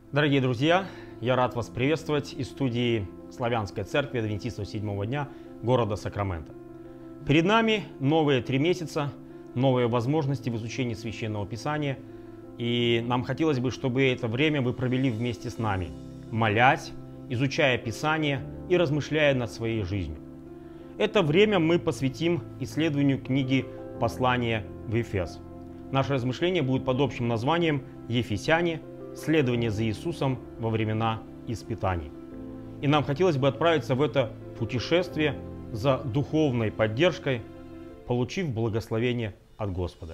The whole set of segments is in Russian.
Дорогие друзья, я рад вас приветствовать из студии Славянской Церкви Адвентистов Седьмого дня города Сакраменто. Перед нами новые 3 месяца, новые возможности в изучении Священного Писания. И нам хотелось бы, чтобы это время вы провели вместе с нами, молясь, изучая Писание и размышляя над своей жизнью. Это время мы посвятим исследованию книги «Послание в Ефес». Наше размышление будет под общим названием «Ефесяне. Следование за Иисусом во времена испытаний». И нам хотелось бы отправиться в это путешествие за духовной поддержкой, получив благословение от Господа.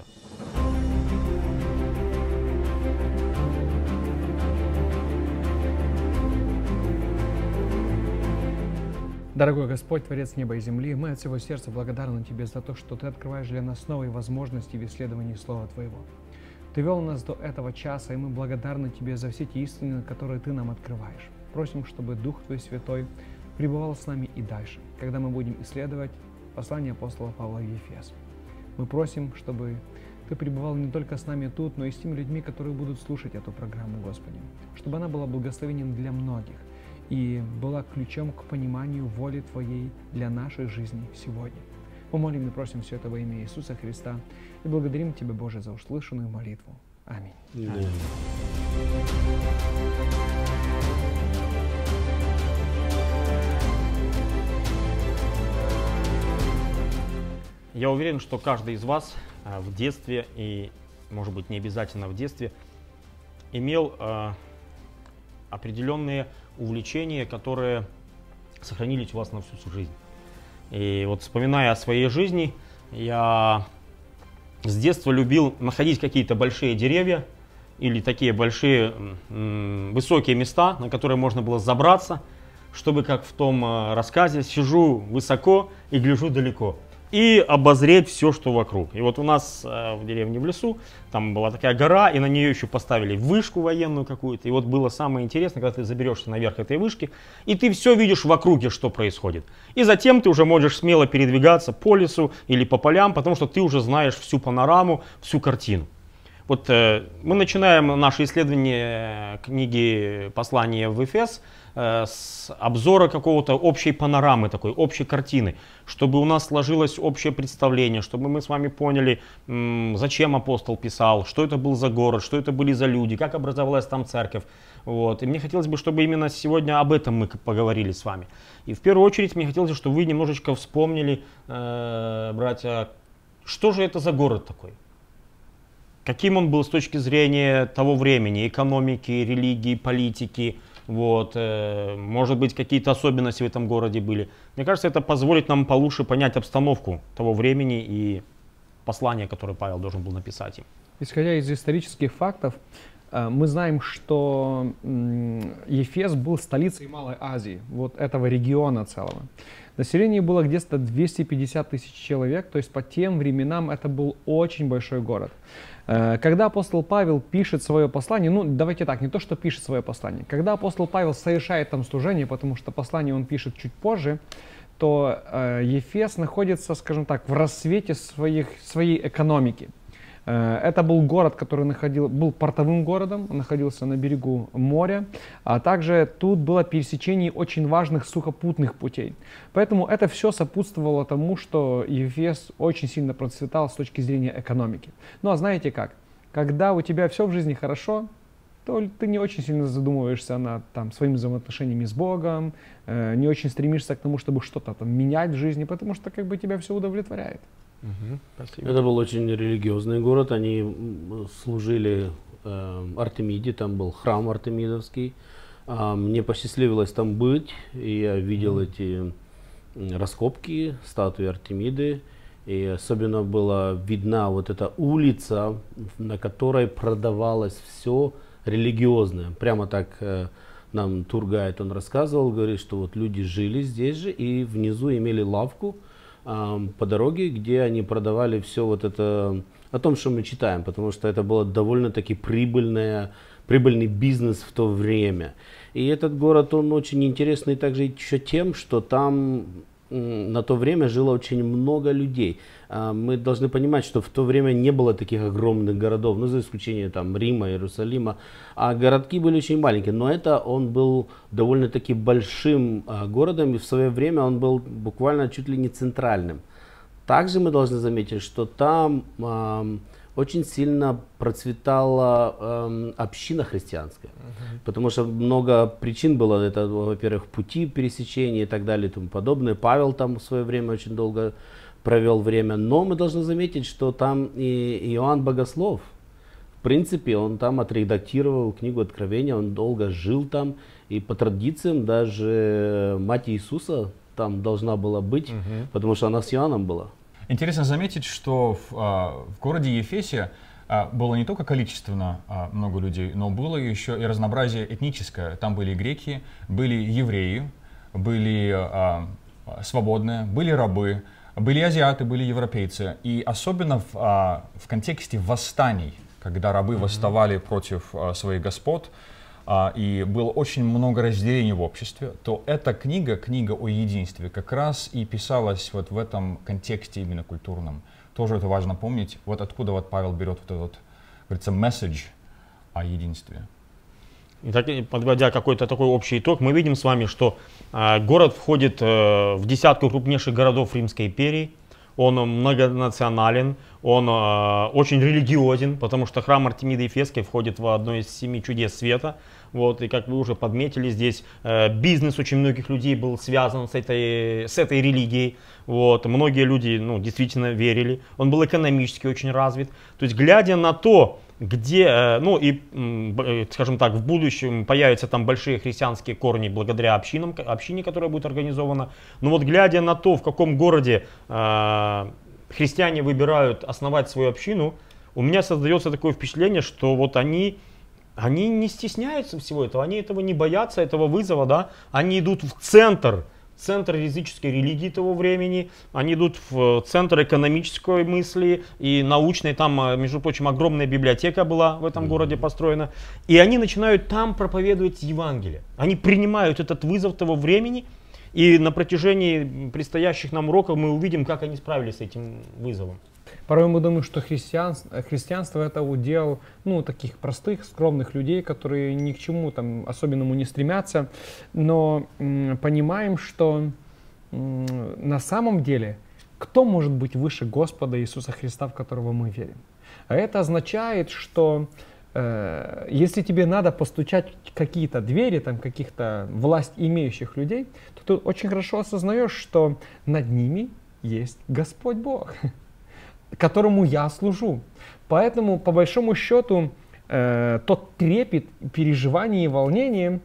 Дорогой Господь, Творец неба и земли, мы от всего сердца благодарны Тебе за то, что Ты открываешь для нас новые возможности в исследовании Слова Твоего. Ты вел нас до этого часа, и мы благодарны Тебе за все те истины, которые Ты нам открываешь. Просим, чтобы Дух Твой Святой пребывал с нами и дальше, когда мы будем исследовать послание апостола Павла в Ефес. Мы просим, чтобы Ты пребывал не только с нами тут, но и с теми людьми, которые будут слушать эту программу, Господи, чтобы она была благословением для многих и была ключом к пониманию воли Твоей для нашей жизни сегодня. Мы молим и просим все это во имя Иисуса Христа и благодарим Тебя, Боже, за услышанную молитву. Аминь. Аминь. Я уверен, что каждый из вас в детстве, и, может быть, не обязательно в детстве, имел определенные увлечения, которые сохранились у вас на всю жизнь. И вот вспоминая о своей жизни, я с детства любил находить какие-то большие деревья или такие большие высокие места, на которые можно было забраться, чтобы, как в том рассказе, сижу высоко и гляжу далеко, и обозреть все, что вокруг. И вот у нас в деревне в лесу, там была такая гора, и на нее еще поставили вышку военную какую-то. И вот было самое интересное, когда ты заберешься наверх этой вышки, и ты все видишь в округе, что происходит. И затем ты уже можешь смело передвигаться по лесу или по полям, потому что ты уже знаешь всю панораму, всю картину. Вот мы начинаем наше исследование книги «Послание в Ефес» с обзора какого-то общей панорамы, такой общей картины, чтобы у нас сложилось общее представление, чтобы мы с вами поняли, зачем апостол писал, что это был за город, что это были за люди, как образовалась там церковь. Вот. И мне хотелось бы, чтобы именно сегодня об этом мы поговорили с вами. И в первую очередь мне хотелось бы, чтобы вы немножечко вспомнили, братья, что же это за город такой? Каким он был с точки зрения того времени, экономики, религии, политики, вот, может быть, какие-то особенности в этом городе были. Мне кажется, это позволит нам получше понять обстановку того времени и послание, которое Павел должен был написать им. Исходя из исторических фактов, мы знаем, что Ефес был столицей Малой Азии, вот этого региона целого. Население было где-то 250 тысяч человек, то есть по тем временам это был очень большой город. Когда апостол Павел пишет свое послание, ну давайте так, не то, что пишет свое послание, когда апостол Павел совершает там служение, потому что послание он пишет чуть позже, то Ефес находится, скажем так, в рассвете своей экономики. Это был город, который был портовым городом, находился на берегу моря, а также тут было пересечение очень важных сухопутных путей. Поэтому это все сопутствовало тому, что Ефес очень сильно процветал с точки зрения экономики. Ну а знаете как? Когда у тебя все в жизни хорошо, то ты не очень сильно задумываешься над своими взаимоотношениями с Богом, не очень стремишься к тому, чтобы что-то там менять в жизни, потому что как бы тебя все удовлетворяет. Это был очень религиозный город, они служили Артемиде, там был храм Артемидовский. Мне посчастливилось там быть, и я видел эти раскопки, статуи Артемиды, и особенно была видна вот эта улица, на которой продавалось все религиозное. Прямо так нам тургайд он рассказывал, говорит, что вот люди жили здесь же и внизу имели лавку по дороге, где они продавали все вот это, о том, что мы читаем, потому что это было довольно-таки прибыльный бизнес в то время. И этот город, он очень интересный также еще тем, что там на то время жило очень много людей. Мы должны понимать, что в то время не было таких огромных городов, ну, за исключением там Рима, Иерусалима, а городки были очень маленькие. Но он был довольно-таки большим городом, и в свое время он был буквально чуть ли не центральным. Также мы должны заметить, что там очень сильно процветала община христианская, потому что много причин было. Это, во-первых, пути пересечения и так далее и тому подобное. Павел там в свое время очень долго провел время, но мы должны заметить, что там и Иоанн Богослов, в принципе, он там отредактировал книгу Откровения, он долго жил там, и по традициям даже мать Иисуса там должна была быть, потому что она с Иоанном была. Интересно заметить, что в городе Ефесе было не только количественно много людей, но было еще и разнообразие этническое. Там были греки, были евреи, были свободные, были рабы, были азиаты, были европейцы. И особенно в контексте восстаний, когда рабы восставали против своих господ, и было очень много разделений в обществе, то эта книга о единстве, как раз и писалась вот в этом контексте именно культурном. Тоже это важно помнить, вот откуда вот Павел берет вот этот, говорится, месседж о единстве. Итак, подводя какой-то такой общий итог, мы видим с вами, что город входит в десятку крупнейших городов Римской империи. Он многонационален, он очень религиозен, потому что храм Артемиды Ефесской входит в одно из 7 чудес света. Вот, и как вы уже подметили, здесь бизнес очень многих людей был связан с этой религией. Вот, многие люди действительно верили. Он был экономически очень развит. То есть, глядя на то, где, скажем так, в будущем появятся там большие христианские корни благодаря общине, которая будет организована. Но вот глядя на то, в каком городе христиане выбирают основать свою общину, у меня создается такое впечатление, что вот они не стесняются всего этого, они этого не боятся, этого вызова, да? Они идут в центр языческой религии того времени, они идут в центр экономической мысли и научной, там, между прочим, огромная библиотека была в этом городе построена, и они начинают там проповедовать Евангелие. Они принимают этот вызов того времени, и на протяжении предстоящих нам уроков мы увидим, как они справились с этим вызовом. Порой мы думаем, что христианство это удел таких простых, скромных людей, которые ни к чему там особенному не стремятся, но понимаем, что на самом деле кто может быть выше Господа Иисуса Христа, в которого мы верим? А это означает, что если тебе надо постучать в какие-то двери, там каких-то власть имеющих людей, то ты очень хорошо осознаешь, что над ними есть Господь Бог, которому я служу. Поэтому, по большому счету, тот трепет, переживание и волнение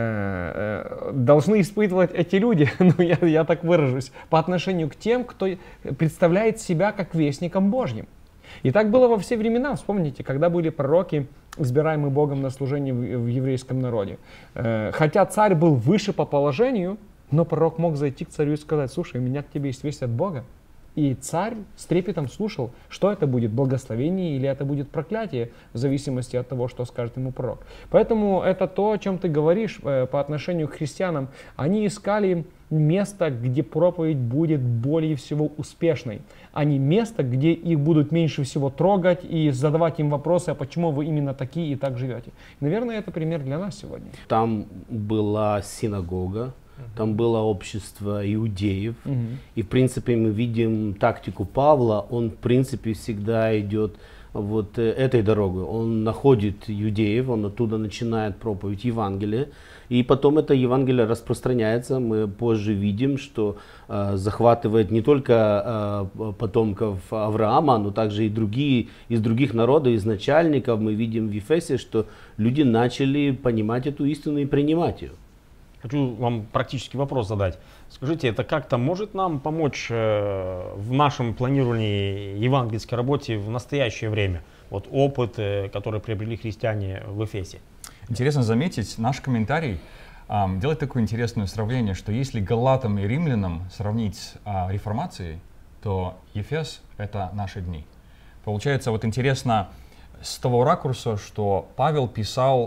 должны испытывать эти люди, я так выражусь, по отношению к тем, кто представляет себя как вестником Божьим. И так было во все времена. Вспомните, когда были пророки, избираемые Богом на служение в еврейском народе. Хотя царь был выше по положению, но пророк мог зайти к царю и сказать: слушай, у меня к тебе есть весть от Бога. И царь с трепетом слушал, что это будет, благословение или это будет проклятие, в зависимости от того, что скажет ему пророк. Поэтому это то, о чем ты говоришь по отношению к христианам. Они искали место, где проповедь будет более всего успешной, а не место, где их будут меньше всего трогать и задавать им вопросы, а почему вы именно такие и так живете. Наверное, это пример для нас сегодня. Там была синагога. Там было общество иудеев, и в принципе мы видим тактику Павла, он в принципе всегда идет вот этой дорогой, он находит иудеев, он оттуда начинает проповедь Евангелия, и потом это Евангелие распространяется, мы позже видим, что захватывает не только потомков Авраама, но также и из других народов, из начальников. Мы видим в Ефесе, что люди начали понимать эту истину и принимать ее. Хочу вам практический вопрос задать. Скажите, это как-то может нам помочь в нашем планировании евангельской работе в настоящее время? Вот опыт, который приобрели христиане в Эфесе. Интересно заметить, наш комментарий делает такое интересное сравнение, что если галатам и римлянам сравнить с реформацией, то Ефес — это наши дни. Получается, вот интересно с того ракурса, что Павел писал,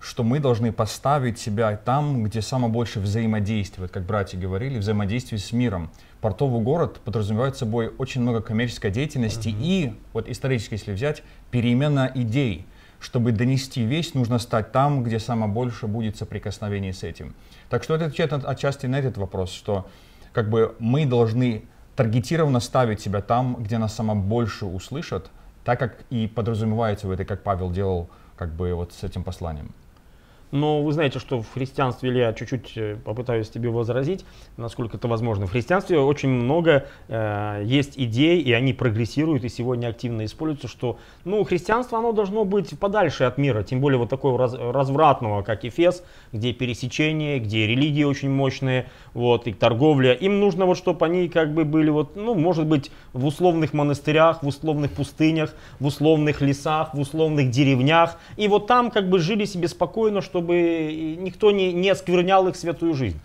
что мы должны поставить себя там, где самое больше взаимодействия, вот как братья говорили, взаимодействие с миром. Портовый город подразумевает собой очень много коммерческой деятельности и, вот исторически если взять, перемена идей. Чтобы донести весть, нужно стать там, где самое больше будет соприкосновение с этим. Так что это отвечает отчасти на этот вопрос, что как бы мы должны таргетированно ставить себя там, где нас самое больше услышат, так как и подразумевается в этой, как Павел делал, как бы вот с этим посланием. Но вы знаете, что в христианстве, я чуть-чуть попытаюсь тебе возразить, насколько это возможно. В христианстве очень много есть идей, и они прогрессируют, и сегодня активно используются, что христианство оно должно быть подальше от мира, тем более вот такого развратного, как Эфес, где пересечение, где религии очень мощные, вот, и торговля. Им нужно, вот, чтобы они как бы были, вот, может быть, в условных монастырях, в условных пустынях, в условных лесах, в условных деревнях, и вот там как бы жили себе спокойно, чтобы никто не осквернял их святую жизнь.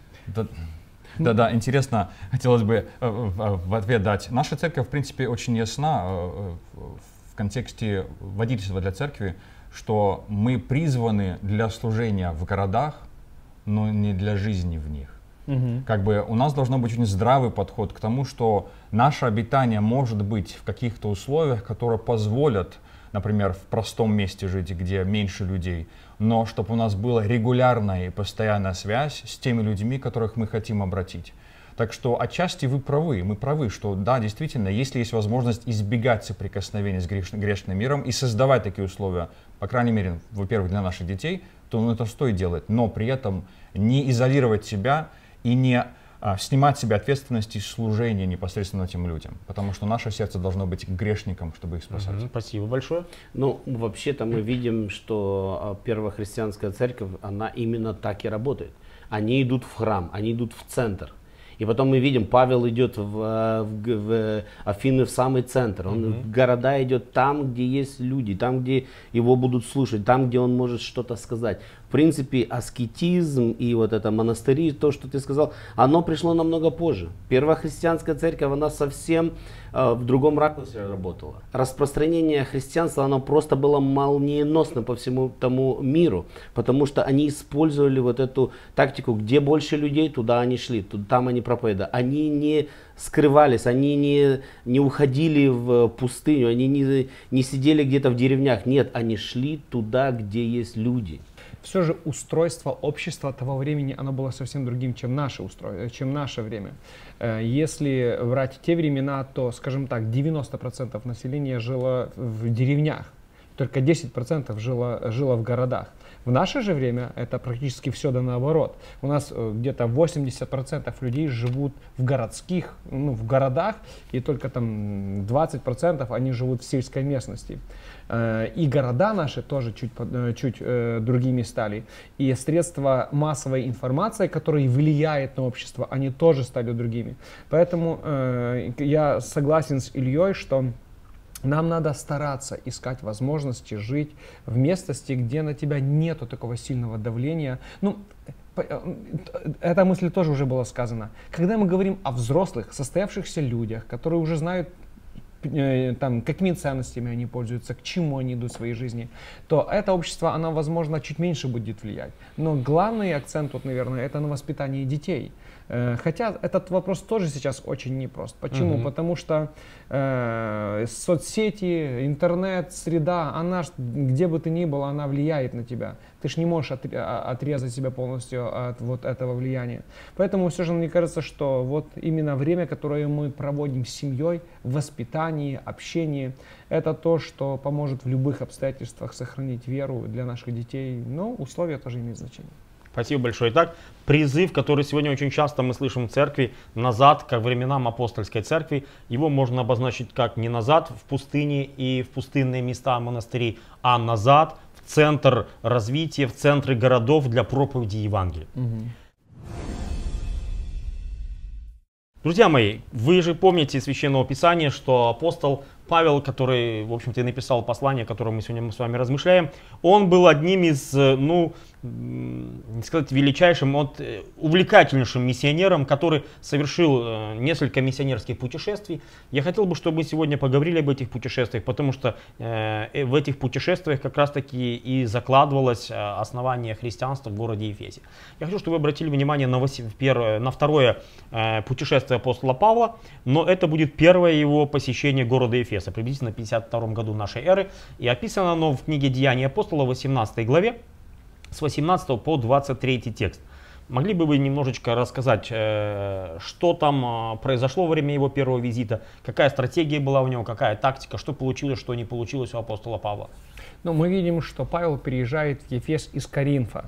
Да, интересно, хотелось бы в ответ дать. Наша церковь, в принципе, очень ясна в контексте водительства для церкви, что мы призваны для служения в городах, но не для жизни в них. Как бы у нас должно быть очень здравый подход к тому, что наше обитание может быть в каких-то условиях, которые позволят, например, в простом месте жить, где меньше людей, но чтобы у нас была регулярная и постоянная связь с теми людьми, которых мы хотим обратить. Так что отчасти вы правы, мы правы, что да, действительно, если есть возможность избегать соприкосновения с грешным миром и создавать такие условия, по крайней мере, во-первых, для наших детей, то это стоит делать, но при этом не изолировать себя и не снимать с себя ответственность и служение непосредственно этим людям, потому что наше сердце должно быть к грешникам, чтобы их спасать. Спасибо большое. Вообще-то мы видим, что первая христианская церковь, она именно так и работает. Они идут в храм, они идут в центр. И потом мы видим, Павел идет в Афины, в самый центр. Он в города идет там, где есть люди, там, где его будут слушать, там, где он может что-то сказать. В принципе, аскетизм и вот это монастыри, то, что ты сказал, оно пришло намного позже. Первая христианская церковь, она совсем в другом ракурсе работала. Распространение христианства, оно просто было молниеносным по всему тому миру, потому что они использовали вот эту тактику, где больше людей, туда они шли, там они проповедовали. Они не скрывались, они не уходили в пустыню, они не сидели где-то в деревнях. Нет, они шли туда, где есть люди. Все же устройство общества того времени, оно было совсем другим, чем наше время. Если брать те времена, то, скажем так, 90% населения жило в деревнях, только 10% жило в городах. В наше же время это практически все да наоборот. У нас где-то 80% людей живут в в городах, и только там 20% они живут в сельской местности. И города наши тоже чуть другими стали. И средства массовой информации, которые влияют на общество, они тоже стали другими. Поэтому я согласен с Ильей, что нам надо стараться искать возможности жить в местности, где на тебя нету такого сильного давления. Эта мысль тоже уже была сказана. Когда мы говорим о взрослых, состоявшихся людях, которые уже знают, какими ценностями они пользуются, к чему они идут в своей жизни, то это общество, оно, возможно, чуть меньше будет влиять. Но главный акцент тут, наверное, это на воспитании детей. Хотя этот вопрос тоже сейчас очень непрост. Почему? Потому что соцсети, интернет, среда, она, где бы ты ни был, она влияет на тебя. Ты ж не можешь отрезать себя полностью от вот этого влияния. Поэтому все же мне кажется, что вот именно время, которое мы проводим с семьей, в воспитании, общении, это то, что поможет в любых обстоятельствах сохранить веру для наших детей. Но условия тоже имеют значение. Спасибо большое. Итак, призыв, который сегодня очень часто мы слышим в церкви, назад, к временам апостольской церкви, его можно обозначить как не назад в пустыне и в пустынные места монастырей, а назад в центр развития, в центры городов для проповеди Евангелия. Друзья мои, вы же помните из Священного Писания, что апостол Павел, который, в общем-то, и написал послание, о котором мы сегодня с вами размышляем, он был одним из, не сказать величайшим, увлекательнейшим миссионером, который совершил несколько миссионерских путешествий. Я хотел бы, чтобы мы сегодня поговорили об этих путешествиях, потому что в этих путешествиях как раз таки и закладывалось основание христианства в городе Ефесе. Я хочу, чтобы вы обратили внимание на второе путешествие апостола Павла, но это будет первое его посещение города Ефеса, приблизительно в 52 году нашей эры, и описано оно в книге «Деяния апостола» в 18 главе, с 18 по 23 текст. Могли бы вы немножечко рассказать, что там произошло во время его первого визита, какая стратегия была у него, какая тактика, что получилось, что не получилось у апостола Павла? Ну, мы видим, что Павел переезжает в Ефес из Коринфа.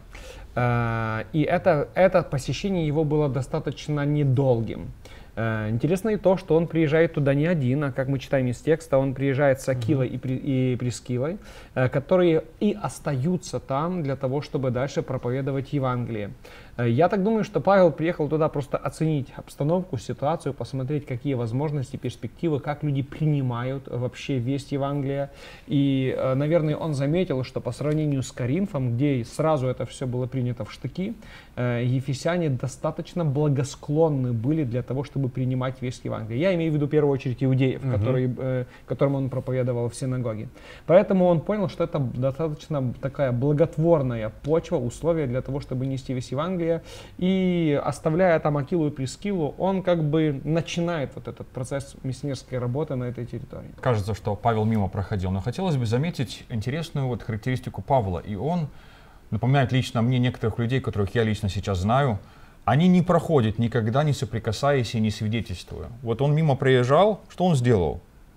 И это посещение его было достаточно недолгим. Интересно и то, что он приезжает туда не один, а как мы читаем из текста, он приезжает с Акилой и Прискилой, которые и остаются там для того, чтобы дальше проповедовать Евангелие. Я так думаю, что Павел приехал туда просто оценить обстановку, ситуацию, посмотреть, какие возможности, перспективы, как люди принимают вообще весть Евангелия. И, наверное, он заметил, что по сравнению с Коринфом, где сразу это все было принято в штыки, ефесяне достаточно благосклонны были для того, чтобы принимать весть Евангелия. Я имею в виду в первую очередь иудеев, которым он проповедовал в синагоге. Поэтому он понял, что это достаточно такая благотворная почва, условия для того, чтобы нести весть Евангелия. И оставляя там Акилу и Прискилу, он как бы начинает вот этот процесс миссионерской работы на этой территории. Кажется, что Павел мимо проходил, но хотелось бы заметить интересную вот характеристику Павла. И он напоминает лично мне некоторых людей, которых я лично сейчас знаю. Они не проходят никогда, не соприкасаясь и не свидетельствуя. Вот он мимо проезжал, что он сделал?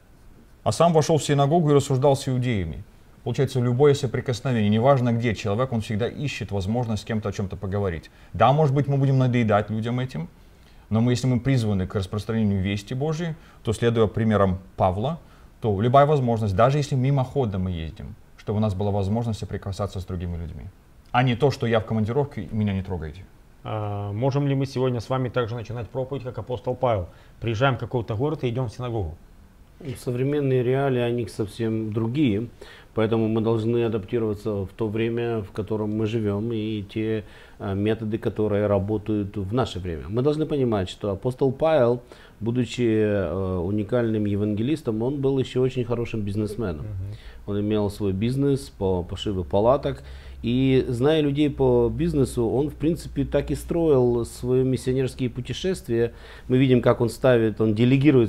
А сам вошел в синагогу и рассуждал с иудеями. Получается, любое соприкосновение, неважно где человек, он всегда ищет возможность с кем-то о чем-то поговорить. Да, может быть, мы будем надоедать людям этим, но если мы призваны к распространению вести Божьей, то, следуя примерам Павла, то любая возможность, даже если мимоходом мы ездим, чтобы у нас была возможность соприкасаться с другими людьми. А не то, что я в командировке, меня не трогайте. Можем ли мы сегодня с вами также начинать проповедь, как апостол Павел? Приезжаем в какой-то город и идем в синагогу. Современные реалии, они совсем другие, поэтому мы должны адаптироваться в то время, в котором мы живем, и те методы, которые работают в наше время. Мы должны понимать, что апостол Павел, будучи уникальным евангелистом, он был еще очень хорошим бизнесменом. Он имел свой бизнес по пошиву палаток. И зная людей по бизнесу, он в принципе так и строил свои миссионерские путешествия. Мы видим, как он делегирует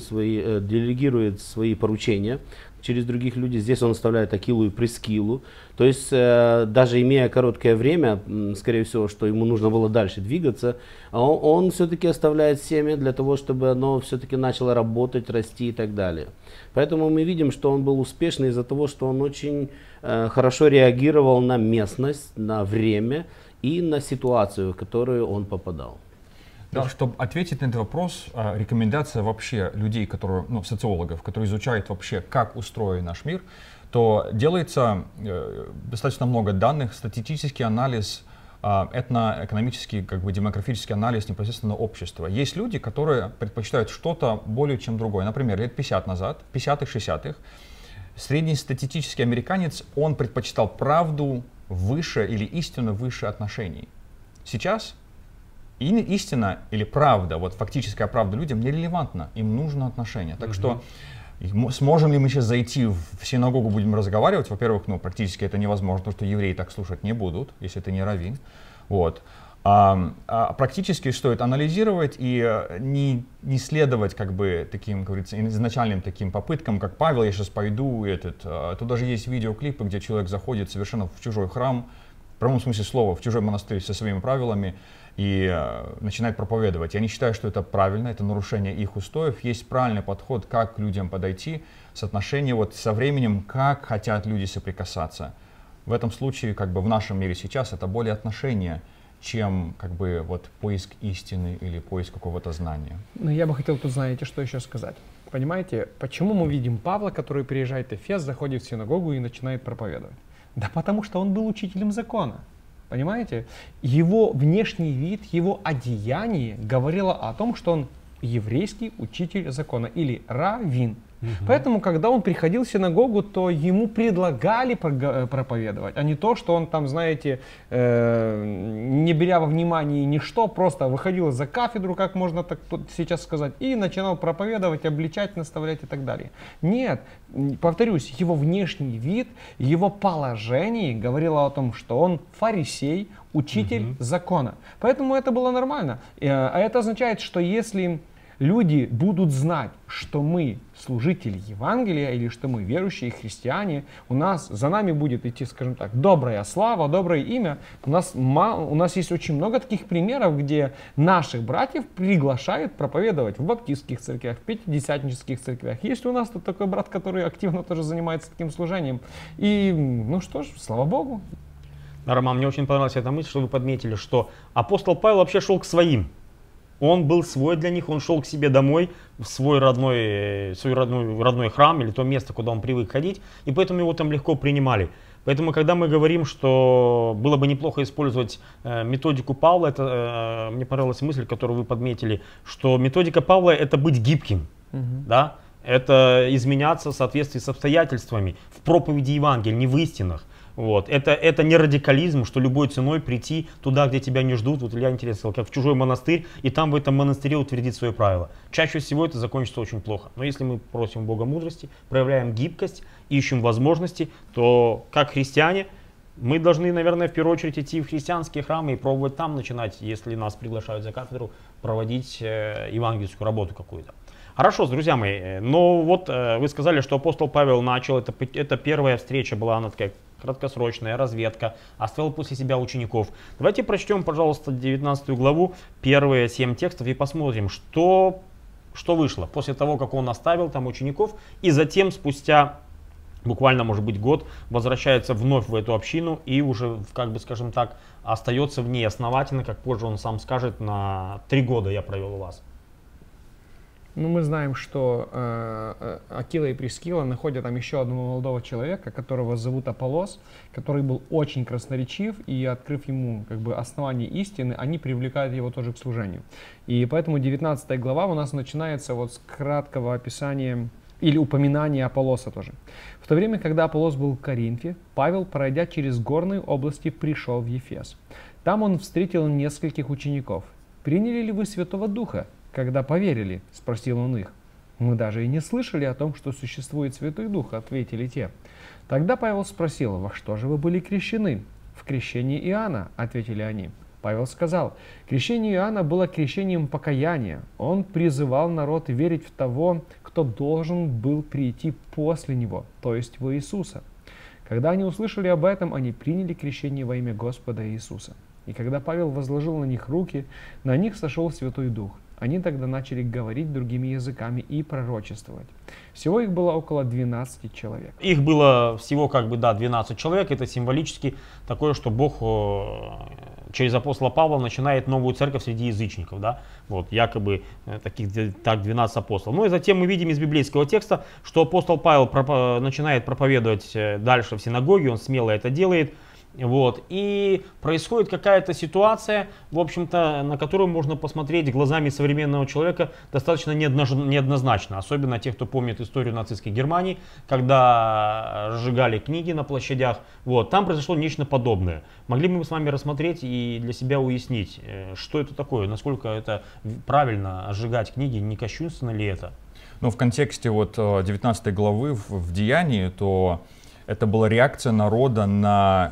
свои поручения через других людей. Здесь он оставляет Акилу и Прискилу. То есть даже имея короткое время, скорее всего, что ему нужно было дальше двигаться, он все-таки оставляет семя для того, чтобы оно все-таки начало работать, расти и так далее. Поэтому мы видим, что он был успешный из-за того, что он очень хорошо реагировал на местность, на время и на ситуацию, в которую он попадал. Да, чтобы ответить на этот вопрос, рекомендация вообще людей, которые, социологов, которые изучают вообще, как устроен наш мир, то делается достаточно много данных, статистический анализ, этноэкономический, демографический анализ непосредственно общества. Есть люди, которые предпочитают что-то более чем другое. Например, лет 50 назад, 50-х, 60-х, среднестатистический американец, он предпочитал правду выше или истину выше отношений. Сейчас истина или правда, вот фактическая правда людям нерелевантна, им нужно отношение. Так что сможем ли мы сейчас зайти в синагогу, будем разговаривать? Во-первых, практически это невозможно, потому что евреи так слушать не будут, если ты не раввин. Вот. Практически стоит анализировать и не следовать таким, говорится, изначальным таким попыткам, как Павел, я сейчас пойду, тут даже есть видеоклипы, где человек заходит совершенно в чужой храм, в прямом смысле слова, в чужой монастырь со своими правилами и начинает проповедовать. Я не считаю, что это правильно, это нарушение их устоев. Есть правильный подход, как к людям подойти, соотношение со временем, как хотят люди соприкасаться. В этом случае, в нашем мире сейчас, это более отношения, чем поиск истины или поиск какого-то знания. Но я бы хотел тут, знаете, что еще сказать. Понимаете, почему мы видим Павла, который приезжает в Эфес, заходит в синагогу и начинает проповедовать? Да потому что он был учителем закона. Понимаете? Его внешний вид, его одеяние говорило о том, что он еврейский учитель закона или раввин. Поэтому, когда он приходил в синагогу, то ему предлагали проповедовать, а не то, что он там, знаете, не беря во внимание ничто, просто выходил за кафедру, как можно так сейчас сказать, и начинал проповедовать, обличать, наставлять и так далее. Нет, повторюсь, его внешний вид, его положение говорило о том, что он фарисей, учитель закона. Поэтому это было нормально. А это означает, что если люди будут знать, что мы служители Евангелия или что мы верующие христиане, за нами будет идти, скажем так, добрая слава, доброе имя. У нас есть очень много таких примеров, где наших братьев приглашают проповедовать в баптистских церквях, в пятидесятнических церквях. Есть у нас тут такой брат, который активно тоже занимается таким служением. И, ну что ж, слава Богу. Роман, мне очень понравилась эта мысль, что вы подметили, что апостол Павел вообще шел к своим. Он был свой для них, он шел к себе домой, в свой родной храм или то место, куда он привык ходить, и поэтому его там легко принимали. Поэтому, когда мы говорим, что было бы неплохо использовать методику Павла, это мне понравилась мысль, которую вы подметили, что методика Павла — это быть гибким, да? Это изменяться в соответствии с обстоятельствами, в проповеди Евангелия, не в истинах. Вот. Это не радикализм, что любой ценой прийти туда, где тебя не ждут. Вот Илья интересно сказал, как в чужой монастырь, и там в этом монастыре утвердить свои правила. Чаще всего это закончится очень плохо. Но если мы просим Бога мудрости, проявляем гибкость, ищем возможности, то как христиане мы должны, наверное, в первую очередь идти в христианские храмы и пробовать там начинать, если нас приглашают за кафедру, проводить евангельскую работу какую-то. Хорошо, друзья мои, но вот вы сказали, что апостол Павел начал, это первая встреча была, она такая краткосрочная, разведка, оставил после себя учеников. Давайте прочтем, пожалуйста, 19 главу, первые 7 текстов и посмотрим, что вышло после того, как он оставил там учеников, и затем спустя буквально, может быть, год возвращается вновь в эту общину и уже, как бы, скажем так, остается в ней основательно, как позже он сам скажет, на 3 года я провел у вас. Ну, мы знаем, что Акила и Прискила находят там еще одного молодого человека, которого зовут Аполлос, который был очень красноречив, и, открыв ему как бы основание истины, они привлекают его тоже к служению. И поэтому 19 глава у нас начинается вот с краткого описания или упоминания Аполлоса тоже. В то время, когда Аполлос был в Коринфе, Павел, пройдя через горные области, пришел в Ефес. Там он встретил нескольких учеников. «Приняли ли вы Святого Духа, когда поверили?» — спросил он их. «Мы даже и не слышали о том, что существует Святой Дух», — ответили те. Тогда Павел спросил: «Во что же вы были крещены?» «В крещении Иоанна», — ответили они. Павел сказал: «Крещение Иоанна было крещением покаяния. Он призывал народ верить в того, кто должен был прийти после него, то есть в Иисуса». Когда они услышали об этом, они приняли крещение во имя Господа Иисуса. И когда Павел возложил на них руки, на них сошел Святой Дух. Они тогда начали говорить другими языками и пророчествовать. Всего их было около 12 человек. Их было всего 12 человек. Это символически такое, что Бог через апостола Павла начинает новую церковь среди язычников. Да? Вот, якобы таких 12 апостолов. Ну и затем мы видим из библейского текста, что апостол Павел начинает проповедовать дальше в синагоге. Он смело это делает. Вот. И происходит какая-то ситуация, в общем-то, на которую можно посмотреть глазами современного человека достаточно неоднозначно. Особенно те, кто помнит историю нацистской Германии, когда сжигали книги на площадях. Вот. Там произошло нечто подобное. Могли бы мы с вами рассмотреть и для себя уяснить, что это такое, насколько это правильно сжигать книги, не кощунственно ли это? Ну, в контексте вот 19 главы в Деянии, то это была реакция народа на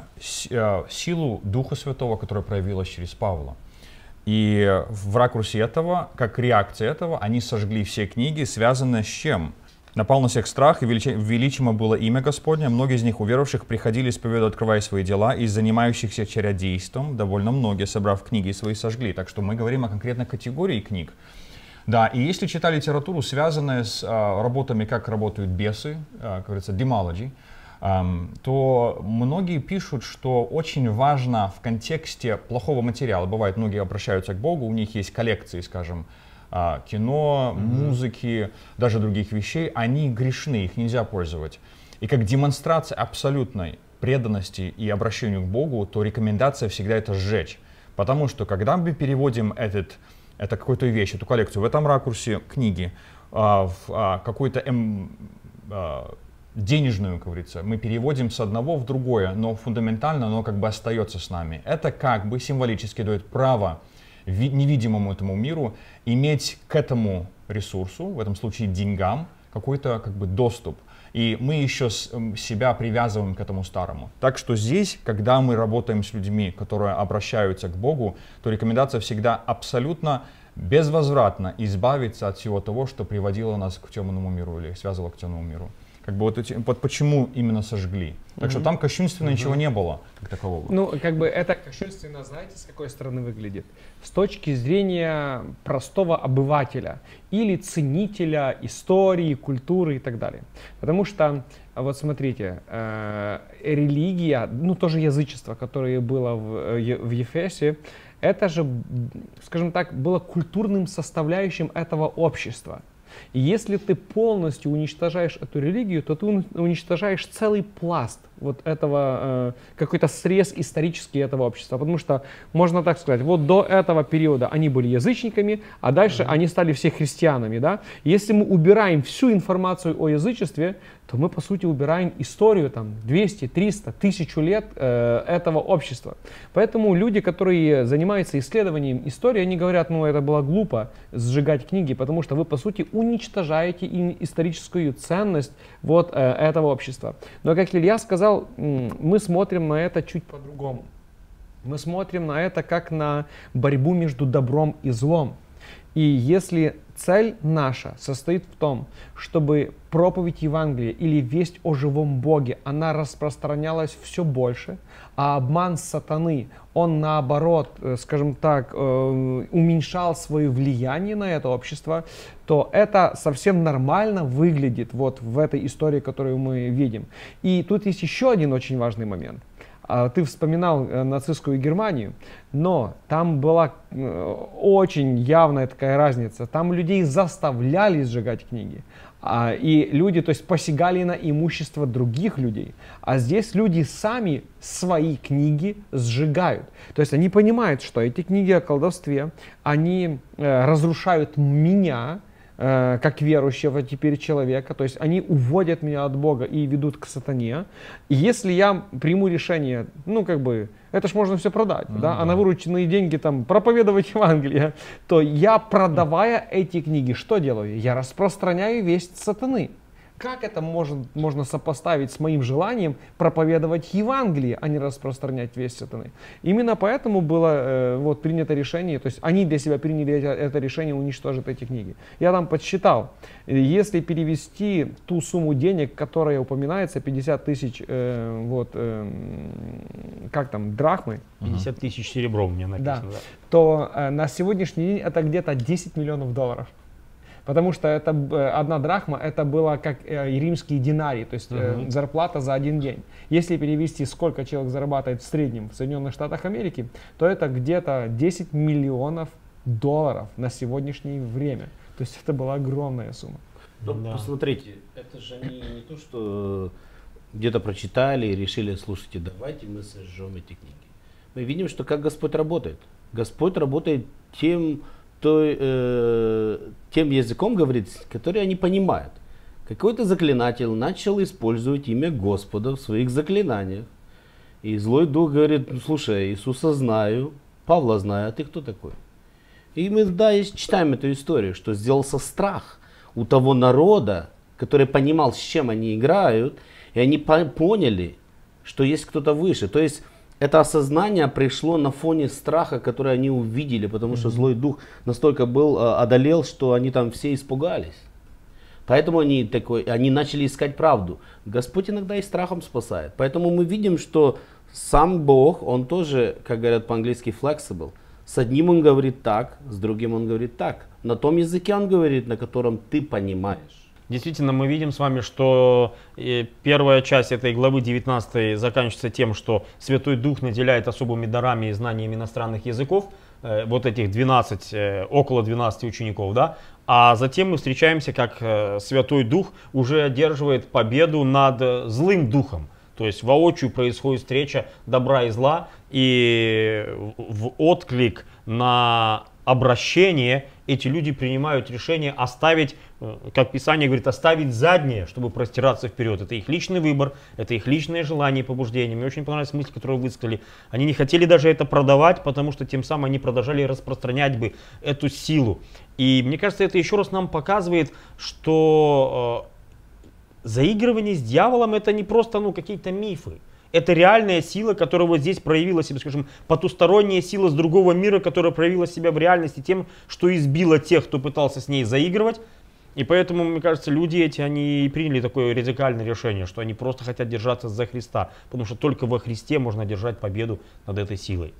силу Духа Святого, которая проявилась через Павла. И в ракурсе этого, как реакция этого, они сожгли все книги, связанные с чем? Напал на всех страх, и величимо было имя Господне. Многие из них, уверовавших, приходили исповедовать, открывая свои дела, и занимающихся чародейством довольно многие, собрав книги свои, сожгли. Так что мы говорим о конкретной категории книг. Да, и если читать литературу, связанную с работами, как работают бесы, как говорится, demology, то многие пишут, что очень важно в контексте плохого материала. Бывает, многие обращаются к Богу, у них есть коллекции, скажем, кино, музыки, даже других вещей. Они грешны, их нельзя пользовать. И как демонстрация абсолютной преданности и обращению к Богу, то рекомендация всегда это сжечь. Потому что когда мы переводим этот это какую-то вещь, эту коллекцию в этом ракурсе книги, в какую-то денежную, как говорится, мы переводим с одного в другое, но фундаментально оно как бы остается с нами. Это как бы символически дает право невидимому этому миру иметь к этому ресурсу, в этом случае деньгам, какой-то как бы доступ. И мы еще себя привязываем к этому старому. Так что здесь, когда мы работаем с людьми, которые обращаются к Богу, то рекомендация всегда абсолютно безвозвратно избавиться от всего того, что приводило нас к темному миру или связывало к темному миру. Как бы вот почему именно сожгли. Так что там кощунственно ничего не было, как такового. Ну, как бы это кощунственно, знаете, с какой стороны выглядит? С точки зрения простого обывателя или ценителя истории, культуры и так далее. Потому что, вот смотрите, религия, ну тоже язычество, которое было в Ефесе, это же, скажем так, было культурным составляющим этого общества. И если ты полностью уничтожаешь эту религию, то ты уничтожаешь целый пласт вот этого, какой-то срез исторический этого общества. Потому что, можно так сказать, вот до этого периода они были язычниками, а дальше они стали все христианами. Да? Если мы убираем всю информацию о язычестве, то мы, по сути, убираем историю там, 200, 300, 1000 лет этого общества. Поэтому люди, которые занимаются исследованием истории, они говорят, ну это было глупо сжигать книги, потому что вы, по сути, уничтожаете историческую ценность вот этого общества. Но, как Илья сказал, мы смотрим на это чуть по-другому. Мы смотрим на это как на борьбу между добром и злом. И если цель наша состоит в том, чтобы проповедь Евангелия или весть о живом Боге, она распространялась все больше, а обман сатаны, он наоборот, скажем так, уменьшал свое влияние на это общество, то это совсем нормально выглядит вот в этой истории, которую мы видим. И тут есть еще один очень важный момент. Ты вспоминал нацистскую Германию, но там была очень явная такая разница. Там людей заставляли сжигать книги. И люди, то есть, посягали на имущество других людей. А здесь люди сами свои книги сжигают. То есть они понимают, что эти книги о колдовстве, они разрушают меня, как верующего теперь человека, то есть они уводят меня от Бога и ведут к сатане. И если я приму решение, ну как бы, это ж можно все продать, да, а на вырученные деньги там проповедовать Евангелие, то я, продавая эти книги, что делаю? Я распространяю весть сатаны. Как это можно сопоставить с моим желанием проповедовать Евангелие, а не распространять весть сатаны? Именно поэтому было вот принято решение, то есть они для себя приняли это решение уничтожить эти книги. Я там подсчитал, если перевести ту сумму денег, которая упоминается, 50 тысяч, как там, драхмы. 50 тысяч серебром у меня написано. Да. То на сегодняшний день это где-то 10 миллионов долларов. Потому что это, одна драхма, это было как римские динарии, то есть зарплата за один день. Если перевести, сколько человек зарабатывает в среднем в Соединенных Штатах Америки, то это где-то 10 миллионов долларов на сегодняшнее время. То есть это была огромная сумма. Но посмотрите, это же не то, что где-то прочитали и решили, слушайте, давайте мы сожжем эти книги. Мы видим, что как Господь работает. Господь работает тем языком, говорит, который они понимают. Какой-то заклинатель начал использовать имя Господа в своих заклинаниях. И злой дух говорит, ну, слушай, Иисуса знаю, Павла знаю, а ты кто такой? И мы, читаем эту историю, что сделался страх у того народа, который понимал, с чем они играют, и они поняли, что есть кто-то выше. То есть это осознание пришло на фоне страха, который они увидели, потому что злой дух настолько одолел, что они там все испугались. Поэтому они начали искать правду. Господь иногда и страхом спасает. Поэтому мы видим, что сам Бог, Он тоже, как говорят по-английски, flexible. С одним Он говорит так, с другим Он говорит так. На том языке Он говорит, на котором ты понимаешь. Действительно, мы видим с вами, что первая часть этой главы 19 заканчивается тем, что Святой Дух наделяет особыми дарами и знаниями иностранных языков, вот этих 12, около 12 учеников, да? А затем мы встречаемся, как Святой Дух уже одерживает победу над злым духом. То есть воочию происходит встреча добра и зла, и в отклик на обращения эти люди принимают решение оставить, как Писание говорит, оставить заднее, чтобы простираться вперед. Это их личный выбор, это их личное желание и побуждение. Мне очень понравилась мысль, которую вы высказали. Они не хотели даже это продавать, потому что тем самым они продолжали распространять бы эту силу. И мне кажется, это еще раз нам показывает, что заигрывание с дьяволом это не просто какие-то мифы. Это реальная сила, которая вот здесь проявила себя, скажем, потусторонняя сила с другого мира, которая проявила себя в реальности тем, что избила тех, кто пытался с ней заигрывать. И поэтому, мне кажется, люди эти, они приняли такое радикальное решение, что они просто хотят держаться за Христа, потому что только во Христе можно держать победу над этой силой.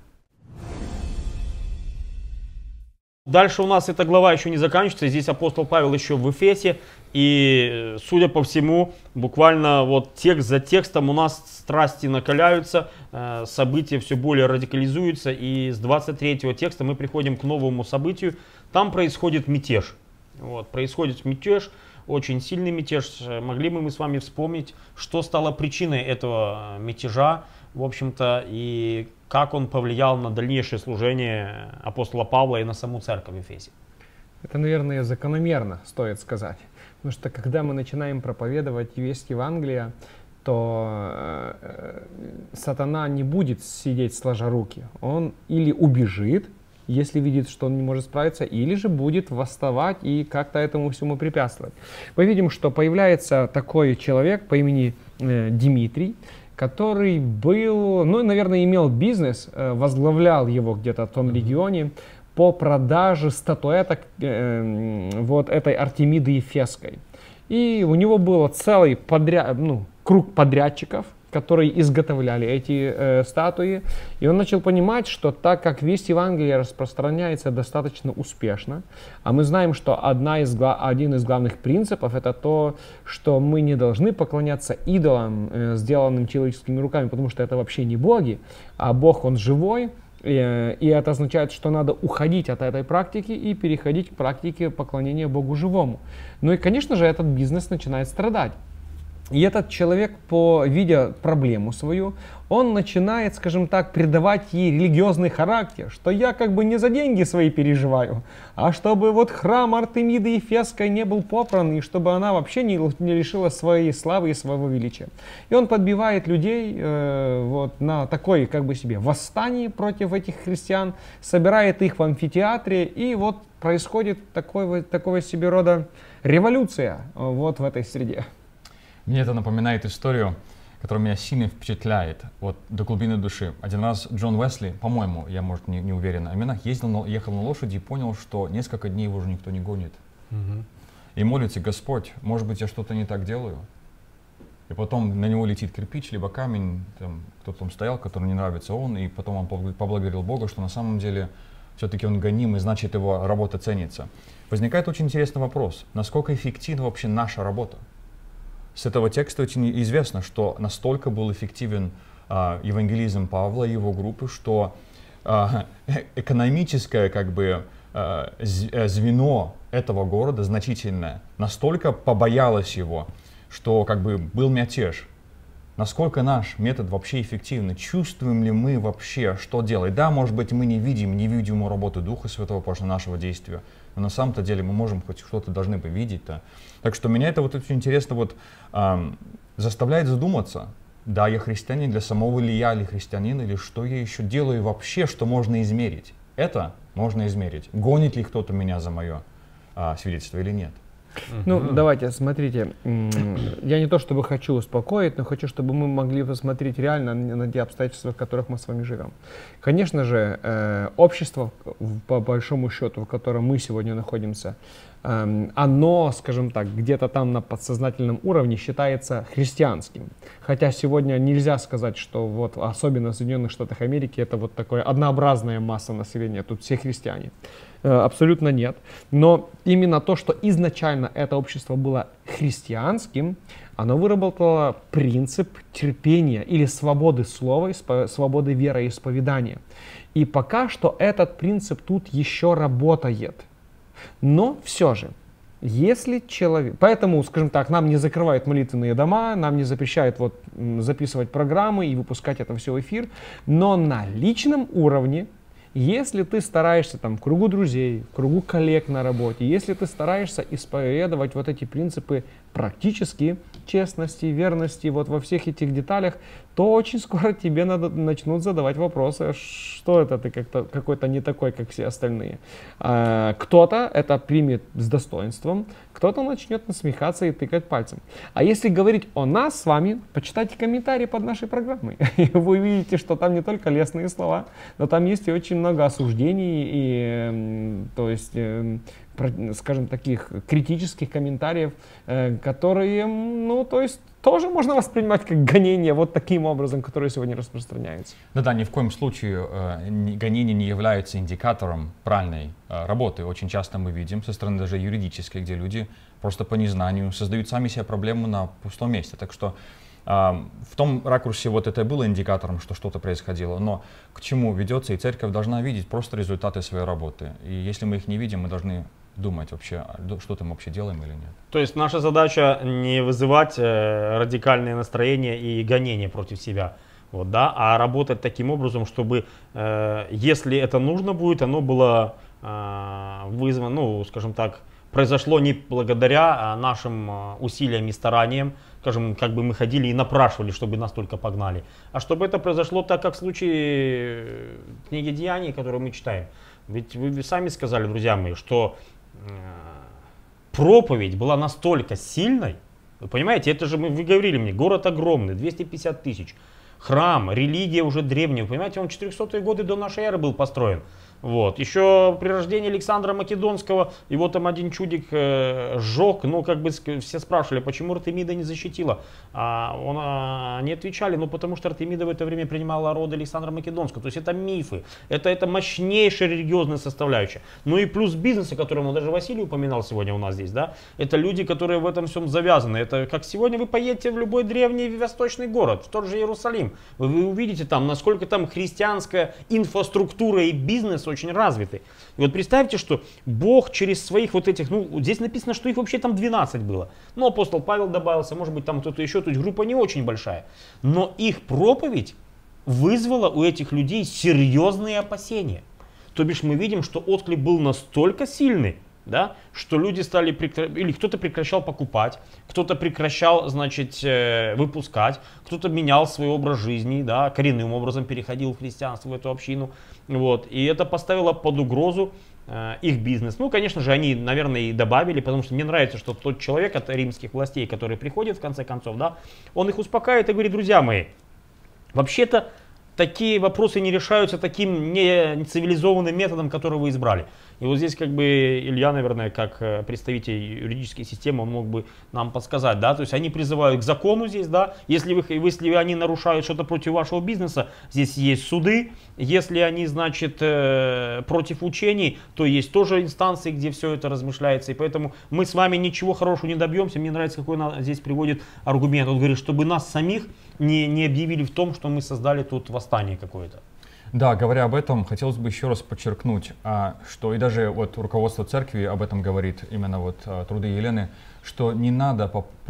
Дальше у нас эта глава еще не заканчивается, здесь апостол Павел еще в Эфесе, и, судя по всему, буквально вот текст за текстом у нас страсти накаляются, события все более радикализуются, и с 23 текста мы приходим к новому событию, там происходит мятеж. Вот, происходит мятеж, очень сильный мятеж. Могли бы мы с вами вспомнить, что стало причиной этого мятежа, в общем-то, и как он повлиял на дальнейшее служение апостола Павла и на саму церковь в Эфесе? Это, наверное, закономерно, стоит сказать. Потому что когда мы начинаем проповедовать весть Евангелия, то сатана не будет сидеть сложа руки. Он или убежит, если видит, что он не может справиться, или же будет восставать и как-то этому всему препятствовать. Мы видим, что появляется такой человек по имени Дмитрий, который был, наверное, имел бизнес, возглавлял его где-то в том регионе по продаже статуэток вот этой Артемиды Ефесской. И у него был целый круг подрядчиков, которые изготовляли эти статуи. И он начал понимать, что так как весть Евангелия распространяется достаточно успешно, а мы знаем, что один из главных принципов это то, что мы не должны поклоняться идолам, сделанным человеческими руками, потому что это вообще не боги, а Бог, Он живой. И это означает, что надо уходить от этой практики и переходить к практике поклонения Богу живому. Ну и, конечно же, этот бизнес начинает страдать. И этот человек, видя проблему свою, он начинает, скажем так, придавать ей религиозный характер, что я как бы не за деньги свои переживаю, а чтобы вот храм Артемиды Ефесской не был попран, и чтобы она вообще не лишила своей славы и своего величия. И он подбивает людей вот на такое как бы себе восстание против этих христиан, собирает их в амфитеатре, и вот происходит такого себе рода революция вот в этой среде. Мне это напоминает историю, которая меня сильно впечатляет, вот до глубины души. Один раз Джон Уэсли, по-моему, я, может, не уверен, о именах, ехал на лошади и понял, что несколько дней его уже никто не гонит. И молится: Господь, может быть, я что-то не так делаю? И потом на него летит кирпич, либо камень, кто-то там стоял, который не нравится он, и потом он поблагодарил Бога, что на самом деле все-таки он гоним, и значит его работа ценится. Возникает очень интересный вопрос, насколько эффективна вообще наша работа? С этого текста очень известно, что настолько был эффективен евангелизм Павла и его группы, что экономическое звено этого города значительное настолько побоялось его, что был мятеж. Насколько наш метод вообще эффективный? Чувствуем ли мы вообще, что делать? Да, может быть, мы не видим невидимую работу Духа Святого после нашего действия, но на самом-то деле мы можем хоть что-то должны бы видеть-то. Так что меня это вот очень интересно заставляет задуматься. Да, я христианин, для самого ли я или христианин, или что я еще делаю вообще, что можно измерить? Это можно измерить. Гонит ли кто-то меня за мое свидетельство или нет? Давайте, смотрите, я не то чтобы хочу успокоить, но хочу, чтобы мы могли посмотреть реально на те обстоятельства, в которых мы с вами живем. Конечно же, общество, по большому счету, в котором мы сегодня находимся, оно, скажем так, где-то там на подсознательном уровне считается христианским. Хотя сегодня нельзя сказать, что вот особенно в Соединенных Штатах Америки это вот такая однообразная масса населения, тут все христиане. Абсолютно нет. Но именно то, что изначально это общество было христианским, оно выработало принцип терпения или свободы слова, свободы вероисповедания. И пока что этот принцип тут еще работает. Но все же, если человек... Поэтому, скажем так, нам не закрывают молитвенные дома, нам не запрещают записывать программы и выпускать это все в эфир, но на личном уровне Если ты стараешься там в кругу друзей, в кругу коллег на работе, если ты стараешься исповедовать вот эти принципы практически, честности, верности, вот во всех этих деталях, то очень скоро тебе начнут задавать вопросы, что это ты какой-то не такой, как все остальные. Кто-то это примет с достоинством, кто-то начнет насмехаться и тыкать пальцем. А если говорить о нас с вами, почитайте комментарии под нашей программой. И вы увидите, что там не только лестные слова, но там есть и очень много осуждений, и, то есть, скажем, таких критических комментариев, которые, ну, то есть, тоже можно воспринимать как гонение вот таким образом, которое сегодня распространяется. Да-да, ни в коем случае гонение не является индикатором правильной работы. Очень часто мы видим со стороны даже юридической, где люди просто по незнанию создают сами себе проблему на пустом месте. Так что в том ракурсе вот это было индикатором, что что-то происходило, но к чему ведется, и церковь должна видеть просто результаты своей работы. И если мы их не видим, мы должны думать вообще, что-то мы вообще делаем или нет. То есть наша задача не вызывать радикальные настроения и гонения против себя, вот, да, а работать таким образом, чтобы, если это нужно будет, оно было вызвано, ну, скажем так, произошло не благодаря нашим усилиям и стараниям, скажем, как бы мы ходили и напрашивали, чтобы нас только погнали, а чтобы это произошло так, как в случае книги Деяний, которую мы читаем. Ведь вы сами сказали, друзья мои, что проповедь была настолько сильной, вы понимаете, это же вы говорили мне, город огромный, 250 тысяч, храм, религия уже древняя, вы понимаете, он 400-е годы до нашей эры был построен. Вот. Еще при рождении Александра Македонского его там один чудик сжег, ну как бы все спрашивали, почему Артемида не защитила. Они отвечали, ну потому что Артемида в это время принимала роды Александра Македонского. То есть это мифы, это мощнейшая религиозная составляющая. Ну и плюс бизнес, о котором даже Василий упоминал сегодня у нас здесь, да, это люди, которые в этом всем завязаны. Это как сегодня вы поедете в любой древний восточный город, в тот же Иерусалим, вы увидите там, насколько там христианская инфраструктура и бизнес очень развитый. И вот представьте, что Бог через своих вот этих, ну здесь написано, что их вообще там 12 было. Ну апостол Павел добавился, может быть там кто-то еще, то есть группа не очень большая. Но их проповедь вызвала у этих людей серьезные опасения. То бишь мы видим, что отклик был настолько сильный, да, что люди стали, или кто-то прекращал покупать, кто-то прекращал, значит, выпускать, кто-то менял свой образ жизни, да, коренным образом переходил в христианство, в эту общину. Вот, и это поставило под угрозу их бизнес. Ну, конечно же, они, наверное, и добавили, потому что мне нравится, что тот человек от римских властей, который приходит в конце концов, да, он их успокаивает и говорит, друзья мои, вообще-то такие вопросы не решаются таким нецивилизованным методом, который вы избрали. И вот здесь как бы Илья, наверное, как представитель юридической системы, он мог бы нам подсказать, да, то есть они призывают к закону здесь, да, если они нарушают что-то против вашего бизнеса, здесь есть суды, если они, значит, против учений, то есть тоже инстанции, где все это размышляется, и поэтому мы с вами ничего хорошего не добьемся. Мне нравится, какой он здесь приводит аргумент, он говорит, чтобы нас самих не объявили в том, что мы создали тут восстание какое-то. Да, говоря об этом, хотелось бы еще раз подчеркнуть, что и даже вот руководство церкви об этом говорит, именно вот труды Елены, что не надо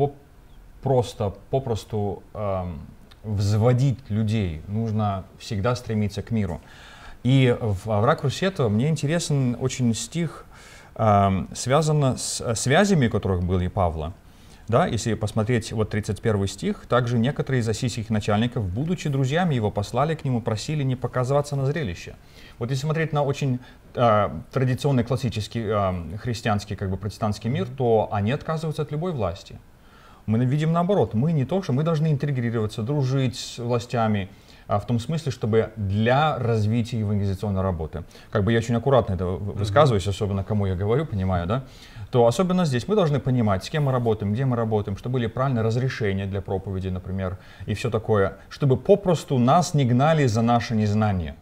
попросту взводить людей, нужно всегда стремиться к миру. И в ракурсе этого мне интересен очень стих, связанный с связями, которых были Павла. Да, если посмотреть вот 31 стих, также некоторые из ассийских начальников, будучи друзьями его, послали к нему, просили не показываться на зрелище. Вот если смотреть на очень традиционный, классический, христианский, как бы протестантский мир, то они отказываются от любой власти. Мы видим наоборот, мы не то, что мы должны интегрироваться, дружить с властями, в том смысле, чтобы для развития евангелизационной работы. Как бы я очень аккуратно это высказываюсь, особенно кому я говорю, понимаю, да? То особенно здесь мы должны понимать, с кем мы работаем, где мы работаем, чтобы были правильные разрешения для проповеди, например, и все такое, чтобы попросту нас не гнали за наше незнание.